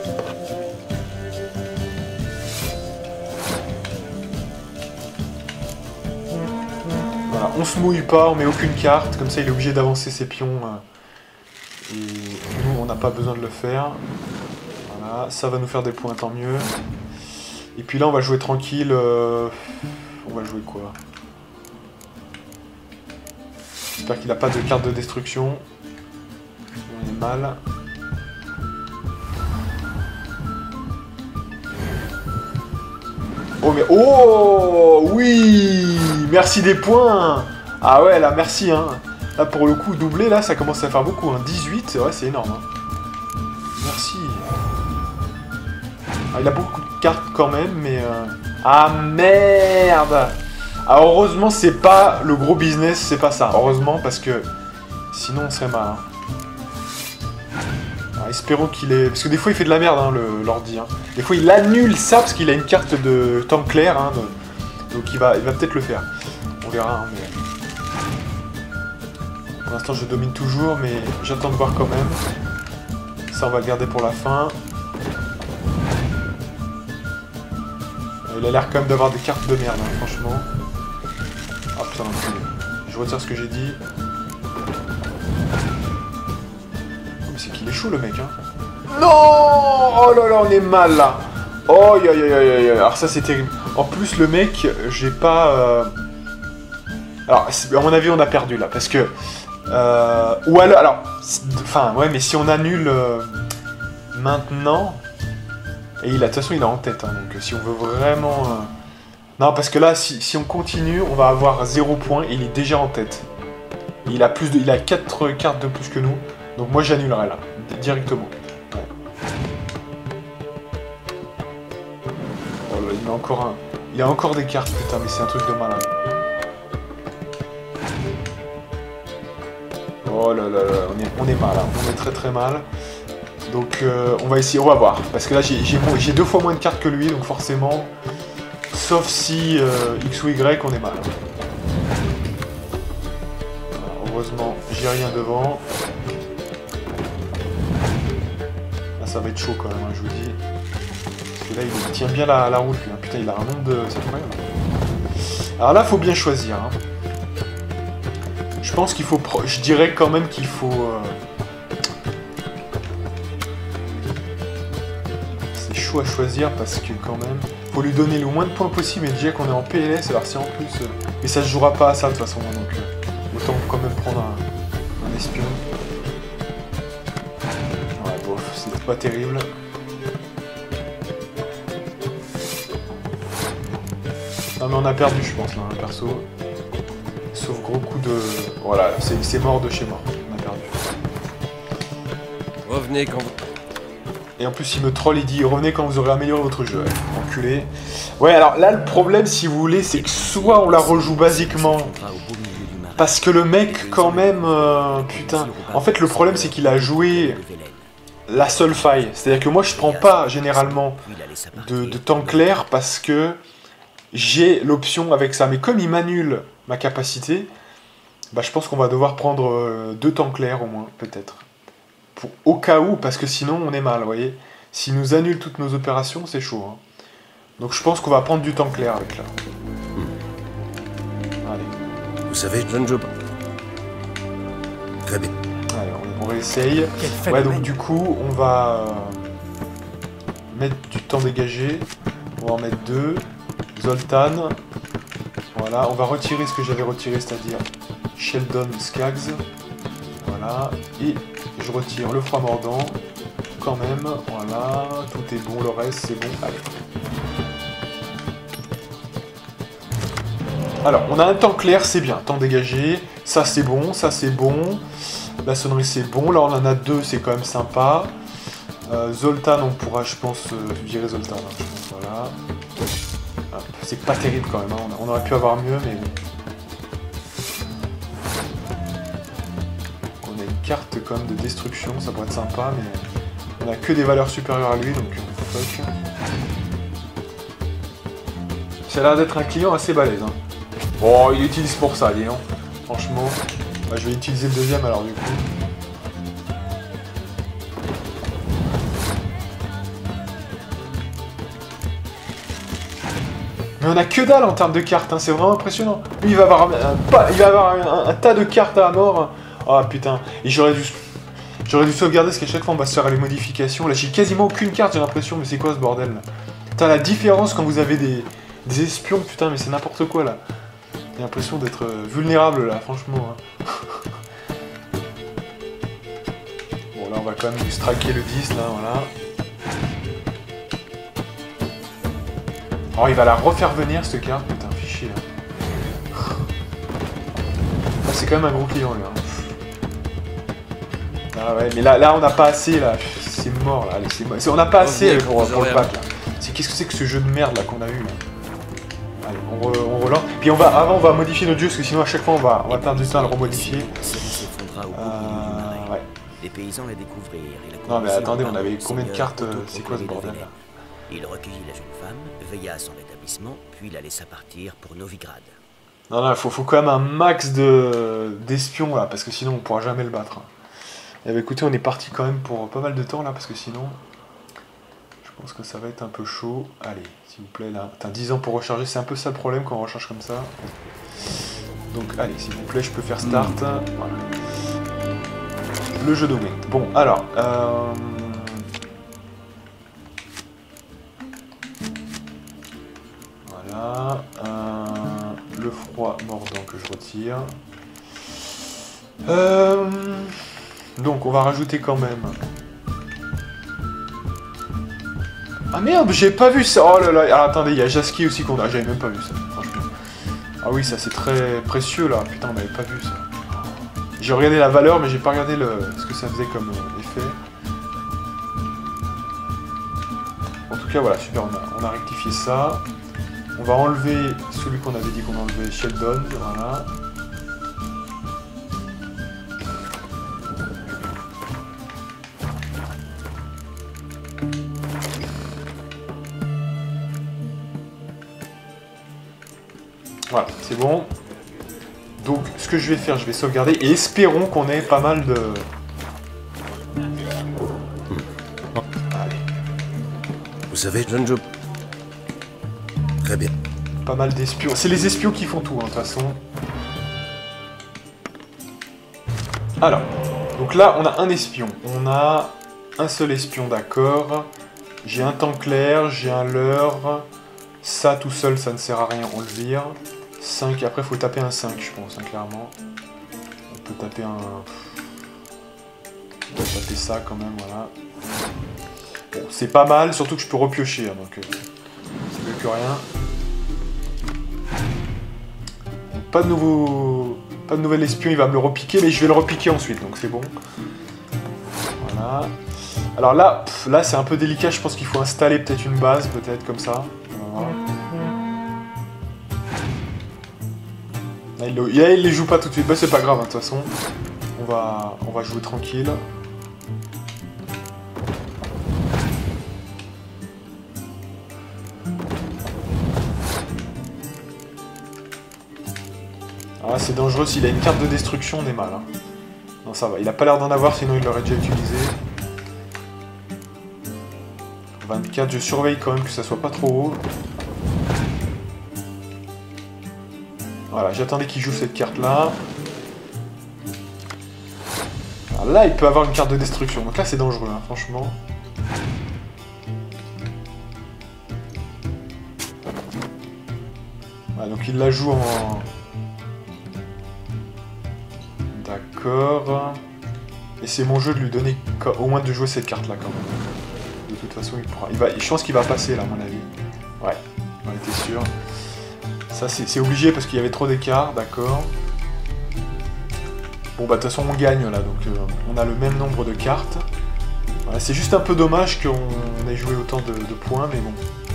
Voilà, on se mouille pas, on met aucune carte, comme ça il est obligé d'avancer ses pions. Et nous on n'a pas besoin de le faire. Voilà, ça va nous faire des points, tant mieux. Et puis là on va jouer tranquille. On va jouer quoi? J'espère qu'il n'a pas de carte de destruction. On est mal. Oh mais... Oh oui! Merci des points! Ah ouais, là, merci, hein. Là, pour le coup, doublé, là, ça commence à faire beaucoup, hein. 18, ouais, c'est énorme, hein. Merci. Ah, il a beaucoup de cartes quand même, mais... Ah, merde! Ah, heureusement, c'est pas le gros business, c'est pas ça. Heureusement, parce que... Sinon, on serait mal, hein. Alors, espérons qu'il est... Parce que des fois, il fait de la merde, hein, l'ordi, hein. Des fois, il annule ça, parce qu'il a une carte de temps clair, hein, donc il va peut-être le faire. On verra, hein, mais... Pour l'instant, je domine toujours, mais j'attends de voir quand même. Ça, on va le garder pour la fin. Il a l'air quand même d'avoir des cartes de merde, hein, franchement. Ah putain, je retire ce que j'ai dit. Oh, mais c'est qu'il est chaud, le mec, hein. Non! Oh là là, on est mal, là. Oh, aïe aïe aïe aïe. Alors ça, c'est terrible. En plus, le mec, j'ai pas... Alors, à mon avis, on a perdu, là, parce que... Ou alors... Enfin, ouais, mais si on annule... Maintenant... Et de toute façon, il est en tête, hein, donc si on veut vraiment... Non, parce que là, si on continue, on va avoir 0 points, et il est déjà en tête. Et il a 4 cartes de plus que nous, donc moi, j'annulerai, là, directement. Ouais. Oh là, il met encore un... Il a encore des cartes, putain, mais c'est un truc de malade. Oh là là là, on est mal, hein. On est très très mal. Donc on va essayer, on va voir. Parce que là j'ai 2 fois moins de cartes que lui, donc forcément... Sauf si X ou Y, on est mal. Voilà, heureusement, j'ai rien devant. Là ça va être chaud quand même, hein, je vous dis. Parce que là il tient bien la route, lui. Putain, il a un nombre de... C'est incroyable. Alors là, faut bien choisir. Hein. Je pense qu'il faut... Je dirais quand même qu'il faut... C'est chaud à choisir parce que quand même... Faut lui donner le moins de points possible et déjà qu'on est en PLS, alors si en plus... Mais ça se jouera pas à ça de toute façon, donc... Autant quand même prendre un espion. Ouais, bof, c'est pas terrible. Non mais on a perdu, je pense, là, hein, perso. Sauf gros coup de... Voilà, c'est mort de chez mort. On a perdu. Revenez quand vous... Et en plus, il me troll, il dit « Revenez quand vous aurez amélioré votre jeu. » Enculé. Ouais, alors là, le problème, si vous voulez, c'est que soit on la rejoue basiquement... Parce que le mec, quand même... putain... En fait, le problème, c'est qu'il a joué... la seule faille. C'est-à-dire que moi, je prends pas, généralement, de temps clair parce que... j'ai l'option avec ça, mais comme il m'annule ma capacité, bah je pense qu'on va devoir prendre 2 temps clairs au moins, peut-être. Au cas où, parce que sinon on est mal, vous voyez. S'il nous annule toutes nos opérations, c'est chaud. Hein. Donc je pense qu'on va prendre du temps clair avec là. Allez. Vous savez, je ne joue pas. Très bien. Allez, on réessaye. Ouais, donc du coup, on va mettre du temps dégagé. On va en mettre 2. Zoltan. Voilà, on va retirer ce que j'avais retiré, c'est-à-dire Sheldon Skaggs. Voilà, et je retire le froid mordant. Quand même, voilà, tout est bon, le reste c'est bon. Allez. Alors, on a un temps clair, c'est bien. Temps dégagé, ça c'est bon, ça c'est bon. La sonnerie c'est bon, là on en a 2, c'est quand même sympa. Zoltan, on pourra, je pense, virer Zoltan. Hein, je pense, voilà. C'est pas terrible quand même, hein. On aurait pu avoir mieux, mais bon. On a une carte quand même de destruction, ça pourrait être sympa, mais on a que des valeurs supérieures à lui, donc fuck. Ça a l'air d'être un client assez balèze. Hein. Oh, il utilise pour ça, dis donc. Franchement, bah, je vais utiliser le deuxième alors du coup. Mais on a que dalle en termes de cartes, hein. C'est vraiment impressionnant. Lui, il va avoir un tas de cartes à mort. Ah putain, et j'aurais dû sauvegarder parce qu'à chaque fois on va se faire les modifications. Là, j'ai quasiment aucune carte, j'ai l'impression, mais c'est quoi ce bordel là? Putain, la différence quand vous avez des espions, putain, mais c'est n'importe quoi là. J'ai l'impression d'être vulnérable là, franchement. Hein. Bon, là, on va quand même lui striker le 10 là, voilà. Oh, il va la refaire venir, cette carte. Putain, fichier, là. Oh, c'est quand même un gros client, lui. Hein. Ah ouais, mais là, on n'a pas assez, là. C'est mort, là. Allez, c'est mort. On n'a pas assez pour le pack, là. Qu'est-ce que c'est que ce jeu de merde, là, qu'on a eu, là? Allez, on relance. Puis avant, on va modifier notre jeu, parce que sinon, à chaque fois, on va perdre du temps à le remodifier. Ouais. Les paysans la découvrirent. Non, mais attendez, on avait combien de cartes? C'est quoi, ce bordel, là? Il recueillit la jeune femme, veilla à son rétablissement, puis la laissa partir pour Novigrad. Non, il faut quand même un max d'espions là, parce que sinon on pourra jamais le battre. Et bah écoutez, on est parti quand même pour pas mal de temps là, parce que sinon, je pense que ça va être un peu chaud. Allez, s'il vous plaît là, t'as 10 ans pour recharger, c'est un peu ça le problème quand on recharge comme ça. Donc allez, s'il vous plaît, je peux faire start. Voilà. Le jeu nommé. Bon, alors... Voilà, le froid mordant que je retire. Donc on va rajouter quand même. Ah merde, j'ai pas vu ça. Oh là là, alors, attendez, il y a Jaski aussi qu'on a. J'avais même pas vu ça, franchement. Ah oui, ça c'est très précieux là. Putain, on n'avait pas vu ça. J'ai regardé la valeur, mais j'ai pas regardé ce que ça faisait comme effet. En tout cas, voilà, super, on a rectifié ça. On va enlever celui qu'on avait dit qu'on enlevait, Sheldon, voilà. Voilà, c'est bon. Donc, ce que je vais faire, je vais sauvegarder et espérons qu'on ait pas mal de... Allez. Vous savez, je ne joue... Très bien. Pas mal d'espions. C'est les espions qui font tout, hein, de toute façon. Alors, donc là, on a un espion. On a un seul espion, d'accord. J'ai un temps clair, j'ai un leurre. Ça, tout seul, ça ne sert à rien, on le vire. 5, après, il faut taper un 5, je pense, hein, clairement. On peut taper un... On va taper ça, quand même, voilà. Bon, c'est pas mal, surtout que je peux repiocher, hein, donc... c'est mieux que rien. Pas de nouvel espion, il va me le repiquer, mais je vais le repiquer ensuite, donc c'est bon. Voilà. Alors là, là c'est un peu délicat, je pense qu'il faut installer peut-être une base, peut-être comme ça. Voilà. Là, il les joue pas tout de suite, bah c'est pas grave, hein, de toute façon. On va jouer tranquille. Ah, c'est dangereux, s'il a une carte de destruction, on est mal. Hein. Non, ça va, il a pas l'air d'en avoir, sinon il l'aurait déjà utilisé. 24, je surveille quand même que ça soit pas trop haut. Voilà, j'attendais qu'il joue cette carte-là. Là, il peut avoir une carte de destruction. Donc là, c'est dangereux, hein, franchement. Voilà, donc il la joue en... D'accord. Et c'est mon jeu de lui donner au moins de jouer cette carte-là, quand même. De toute façon, il pourra... Je pense qu'il va passer, là, à mon avis. Ouais, on était sûr. Ça, c'est obligé parce qu'il y avait trop d'écart, d'accord. Bon, bah, de toute façon, on gagne, là, donc on a le même nombre de cartes. Voilà, c'est juste un peu dommage qu'on ait joué autant de points, mais bon.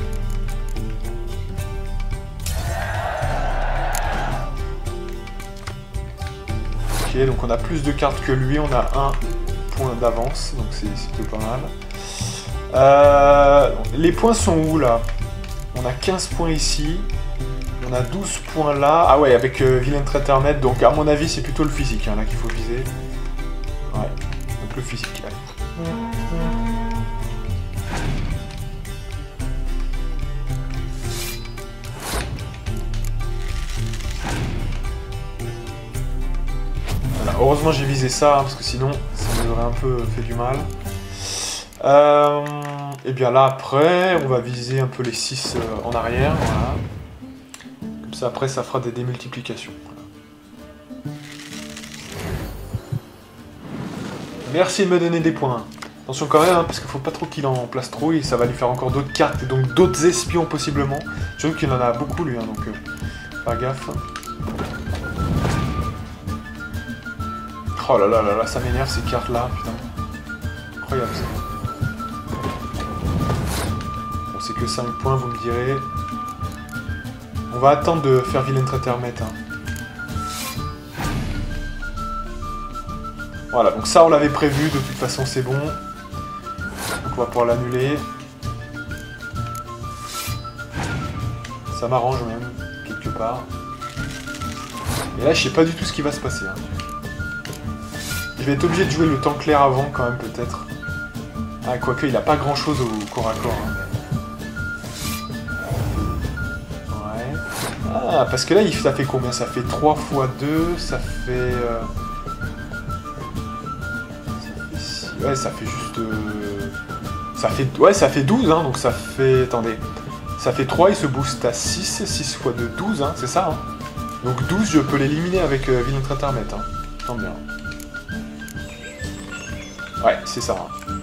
Ok, donc on a plus de cartes que lui, on a un point d'avance, donc c'est plutôt pas mal. Les points sont où, là? On a 15 points ici. On a 12 points là. Ah ouais, avec Villain Traitor Net, donc à mon avis, c'est plutôt le physique hein, là qu'il faut viser. Ouais, donc le physique. Allez. Voilà, heureusement, j'ai visé ça, hein, parce que sinon, ça m'aurait un peu fait du mal. Et bien là, après, on va viser un peu les 6 en arrière. Voilà. Ça, après, ça fera des démultiplications. Voilà. Merci de me donner des points. Attention quand même, hein, parce qu'il faut pas trop qu'il en place trop, et ça va lui faire encore d'autres cartes, et donc d'autres espions possiblement. Je trouve qu'il en a beaucoup lui, hein, donc pas gaffe. Oh là là là là, ça m'énerve ces cartes-là, putain. Incroyable ça. Bon, c'est que 5 points, vous me direz. On va attendre de faire Villain Traitor Net. Hein. Voilà, donc ça on l'avait prévu, de toute façon c'est bon. Donc on va pouvoir l'annuler. Ça m'arrange même, quelque part. Et là je sais pas du tout ce qui va se passer. Hein. Je vais être obligé de jouer le temps clair avant quand même peut-être. Ah quoique il a pas grand chose au corps à corps. Hein, mais... Ah, parce que là, ça fait combien? Ça fait 3 x 2, ça fait... Ouais, ça fait juste... Ça fait... Ouais, ça fait 12, hein, donc ça fait... Attendez. Ça fait 3, il se booste à 6, 6 x 2, 12, hein, c'est ça, hein. Donc 12, je peux l'éliminer avec Villain Traitor Net, hein. Tant bien. Ouais, c'est ça, hein.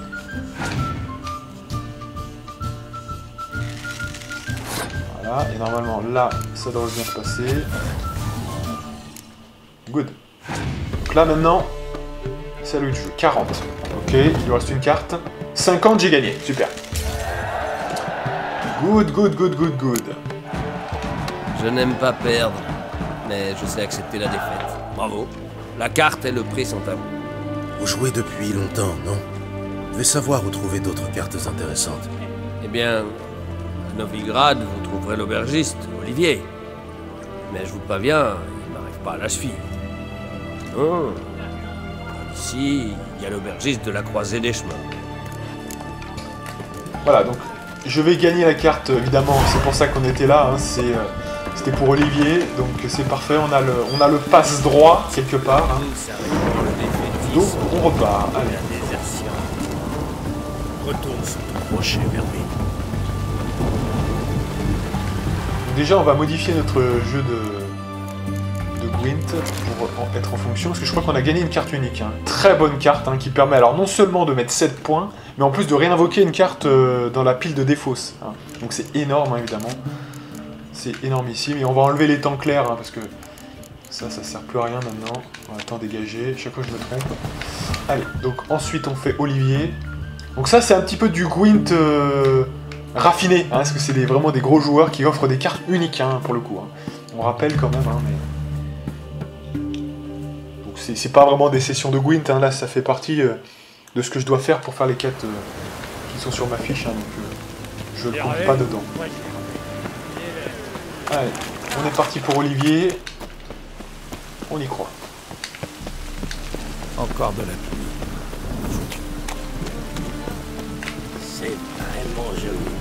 Et normalement là ça devrait bien se passer. Good. Donc là maintenant c'est à lui de jouer. 40. Ok, il lui reste une carte. 50, j'ai gagné. Super. Good, good, good, good, good. Je n'aime pas perdre, mais je sais accepter la défaite. Bravo. La carte et le prix sont à vous. Vous jouez depuis longtemps, non? Vous devez savoir où trouver d'autres cartes intéressantes. Eh bien... À Novigrad, vous trouverez l'aubergiste, Olivier. Mais je vous préviens, il n'arrive pas à la cheville. Non. Ici, il y a l'aubergiste de la Croisée des Chemins. Voilà, donc je vais gagner la carte, évidemment, c'est pour ça qu'on était là. Hein, c'était pour Olivier, donc c'est parfait, on a le passe droit, quelque part. Hein. Donc on repart. Allez. Retourne sur ton crochet, Vermine. Déjà, on va modifier notre jeu de Gwent pour être en fonction, parce que je crois qu'on a gagné une carte unique. Hein. Très bonne carte, hein, qui permet alors non seulement de mettre 7 points, mais en plus de réinvoquer une carte dans la pile de défausse. Hein. Donc c'est énorme, hein, évidemment. C'est énormissime. Et on va enlever les temps clairs, hein, parce que ça sert plus à rien maintenant. On va temps dégager, chaque fois que je me trompe. Allez, donc ensuite on fait Olivier. Donc ça c'est un petit peu du Gwent... raffiné, hein, parce que c'est vraiment des gros joueurs qui offrent des cartes uniques, hein, pour le coup. Hein. On rappelle quand même, hein, mais... Donc c'est pas vraiment des sessions de Gwent, hein, là ça fait partie de ce que je dois faire pour faire les quêtes qui sont sur ma fiche, hein, donc je ne compte pas dedans. Allez, on est parti pour Olivier. On y croit. Encore de la pluie. C'est vraiment joli.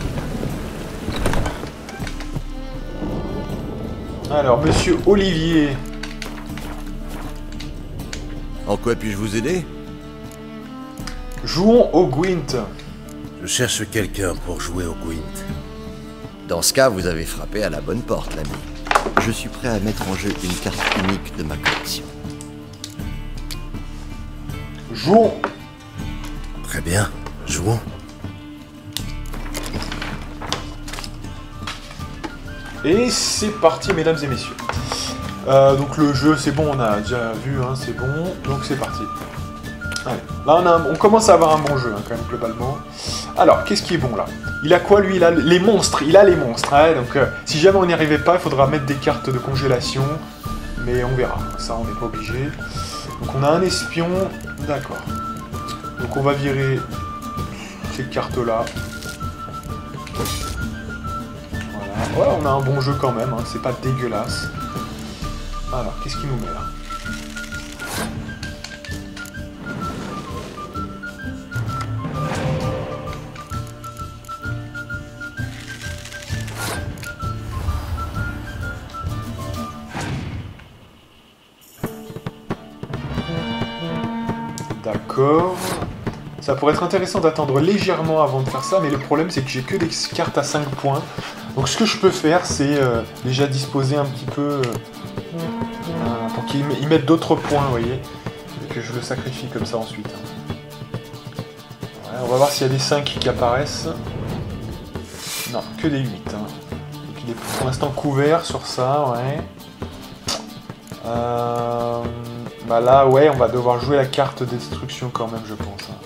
Alors, monsieur Olivier. En quoi puis-je vous aider? Jouons au Gwent. Je cherche quelqu'un pour jouer au Gwent. Dans ce cas, vous avez frappé à la bonne porte, l'ami. Je suis prêt à mettre en jeu une carte unique de ma collection. Jouons. Très bien, jouons. Et c'est parti, mesdames et messieurs. Donc le jeu, c'est bon, on a déjà vu, hein, c'est bon. Donc c'est parti. Allez. Là, on commence à avoir un bon jeu, hein, quand même, globalement. Alors, qu'est-ce qui est bon, là? Il a quoi, lui? Il a les monstres. Il a les monstres, hein, donc si jamais on n'y arrivait pas, il faudra mettre des cartes de congélation. Mais on verra. Ça, on n'est pas obligé. Donc on a un espion. D'accord. Donc on va virer ces cartes-là. Voilà, on a un bon jeu quand même, hein, c'est pas dégueulasse. Alors, qu'est-ce qu'il nous met là? D'accord. Ça pourrait être intéressant d'attendre légèrement avant de faire ça, mais le problème c'est que j'ai que des cartes à 5 points. Donc ce que je peux faire, c'est déjà disposer un petit peu pour qu'il mette d'autres points, vous voyez, et que je le sacrifie comme ça ensuite. Ouais, on va voir s'il y a des 5 qui apparaissent. Non, que des 8. Hein. Donc il est pour l'instant couvert sur ça, ouais. Bah là, ouais, on va devoir jouer la carte destruction quand même, je pense. Hein.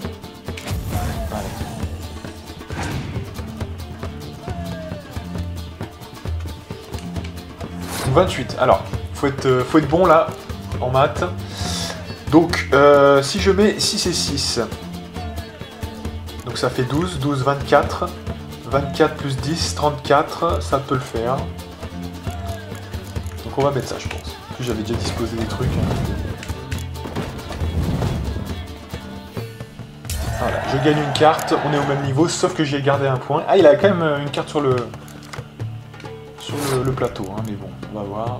28. Alors, faut être bon là, en maths. Donc, si je mets 6 et 6, donc ça fait 12, 12, 24. 24 plus 10, 34, ça peut le faire. Donc on va mettre ça, je pense. En plus, j'avais déjà disposé des trucs. Voilà, je gagne une carte, on est au même niveau, sauf que j'ai gardé un point. Ah, il a quand même une carte sur le plateau, hein, mais bon, on va voir.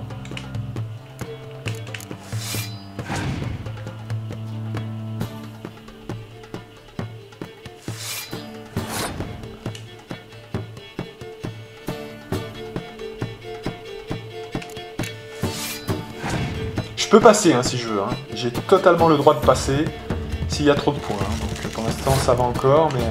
Je peux passer hein, si je veux, hein. J'ai totalement le droit de passer s'il y a trop de points. Hein. Donc pour l'instant ça va encore, mais...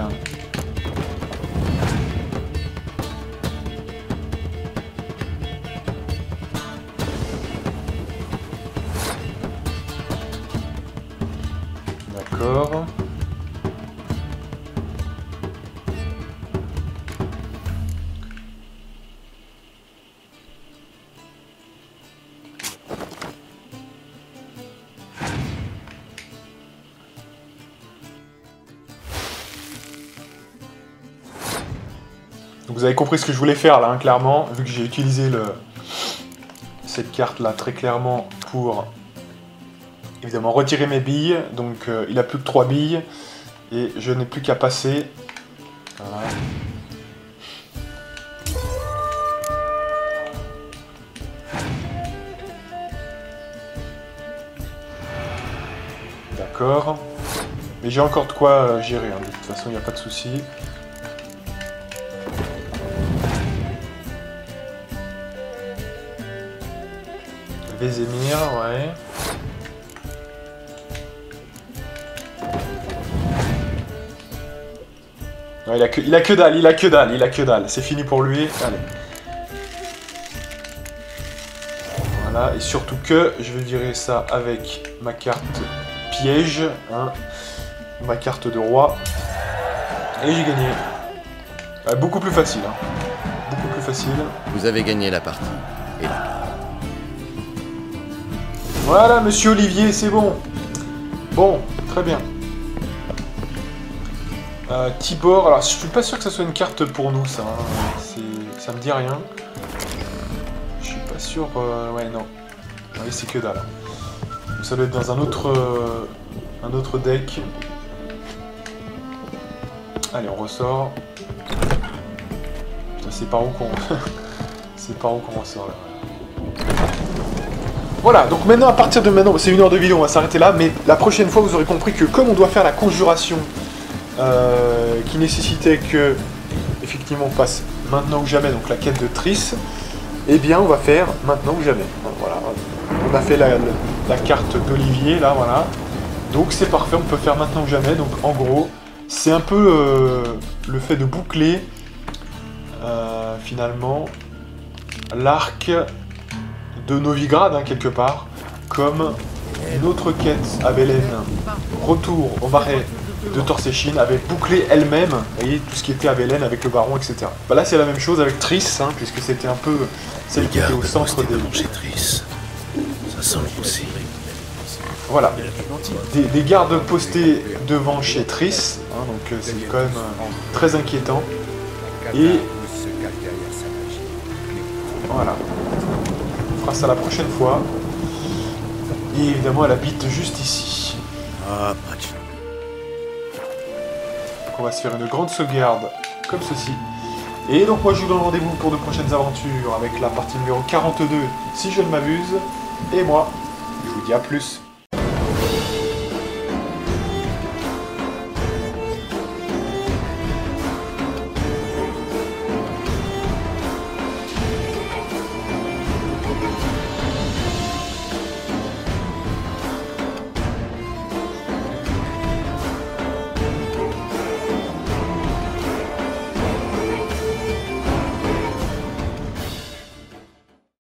D'accord. Donc vous avez compris ce que je voulais faire là, hein, clairement, vu que j'ai utilisé cette carte là très clairement pour évidemment retirer mes billes. Donc il a plus que 3 billes et je n'ai plus qu'à passer. Voilà. D'accord. Mais j'ai encore de quoi gérer, hein, de toute façon il n'y a pas de souci. Vézémir, ouais. Non, il a que dalle, c'est fini pour lui. Allez. Voilà, et surtout que je vais virer ça avec ma carte piège, hein, ma carte de roi. Et j'ai gagné. Beaucoup plus facile, hein. Beaucoup plus facile. Vous avez gagné la partie. Et la... Voilà, monsieur Olivier, c'est bon. Bon, très bien. Tibor, alors je suis pas sûr que ça soit une carte pour nous, ça. Hein. Ça me dit rien. Je suis pas sûr. Ouais, non. Oui, c'est que dalle. Donc, ça doit être dans un autre deck. Allez, on ressort. Putain, c'est par où qu'on... c'est par où qu'on ressort, là. Voilà, donc maintenant, à partir de maintenant, c'est 1 heure de vidéo, on va s'arrêter là, mais la prochaine fois, vous aurez compris que comme on doit faire la conjuration qui nécessitait que, effectivement, on fasse maintenant ou jamais, donc la quête de Triss, eh bien, on va faire maintenant ou jamais. Voilà, on a fait la carte d'Olivier, là, voilà. Donc c'est parfait, on peut faire maintenant ou jamais, donc en gros, c'est un peu le fait de boucler, finalement, l'arc de Novigrad, hein, quelque part, comme une autre quête à Velen, retour au marais de Torsechin, avait bouclé elle-même, vous voyez, tout ce qui était à Velen avec le baron, etc. Bah là c'est la même chose avec Triss, hein, puisque c'était un peu celle qui était au centre des... Triss. Ça sent le aussi. Voilà, des gardes postés devant chez Triss, hein, donc c'est quand même très inquiétant. Et voilà. On fera ça la prochaine fois. Et évidemment, elle habite juste ici. Ah, pas de... Donc on va se faire une grande sauvegarde comme ceci. Et donc moi je vous donne rendez-vous pour de prochaines aventures avec la partie numéro 42, si je ne m'abuse. Et moi, je vous dis à plus.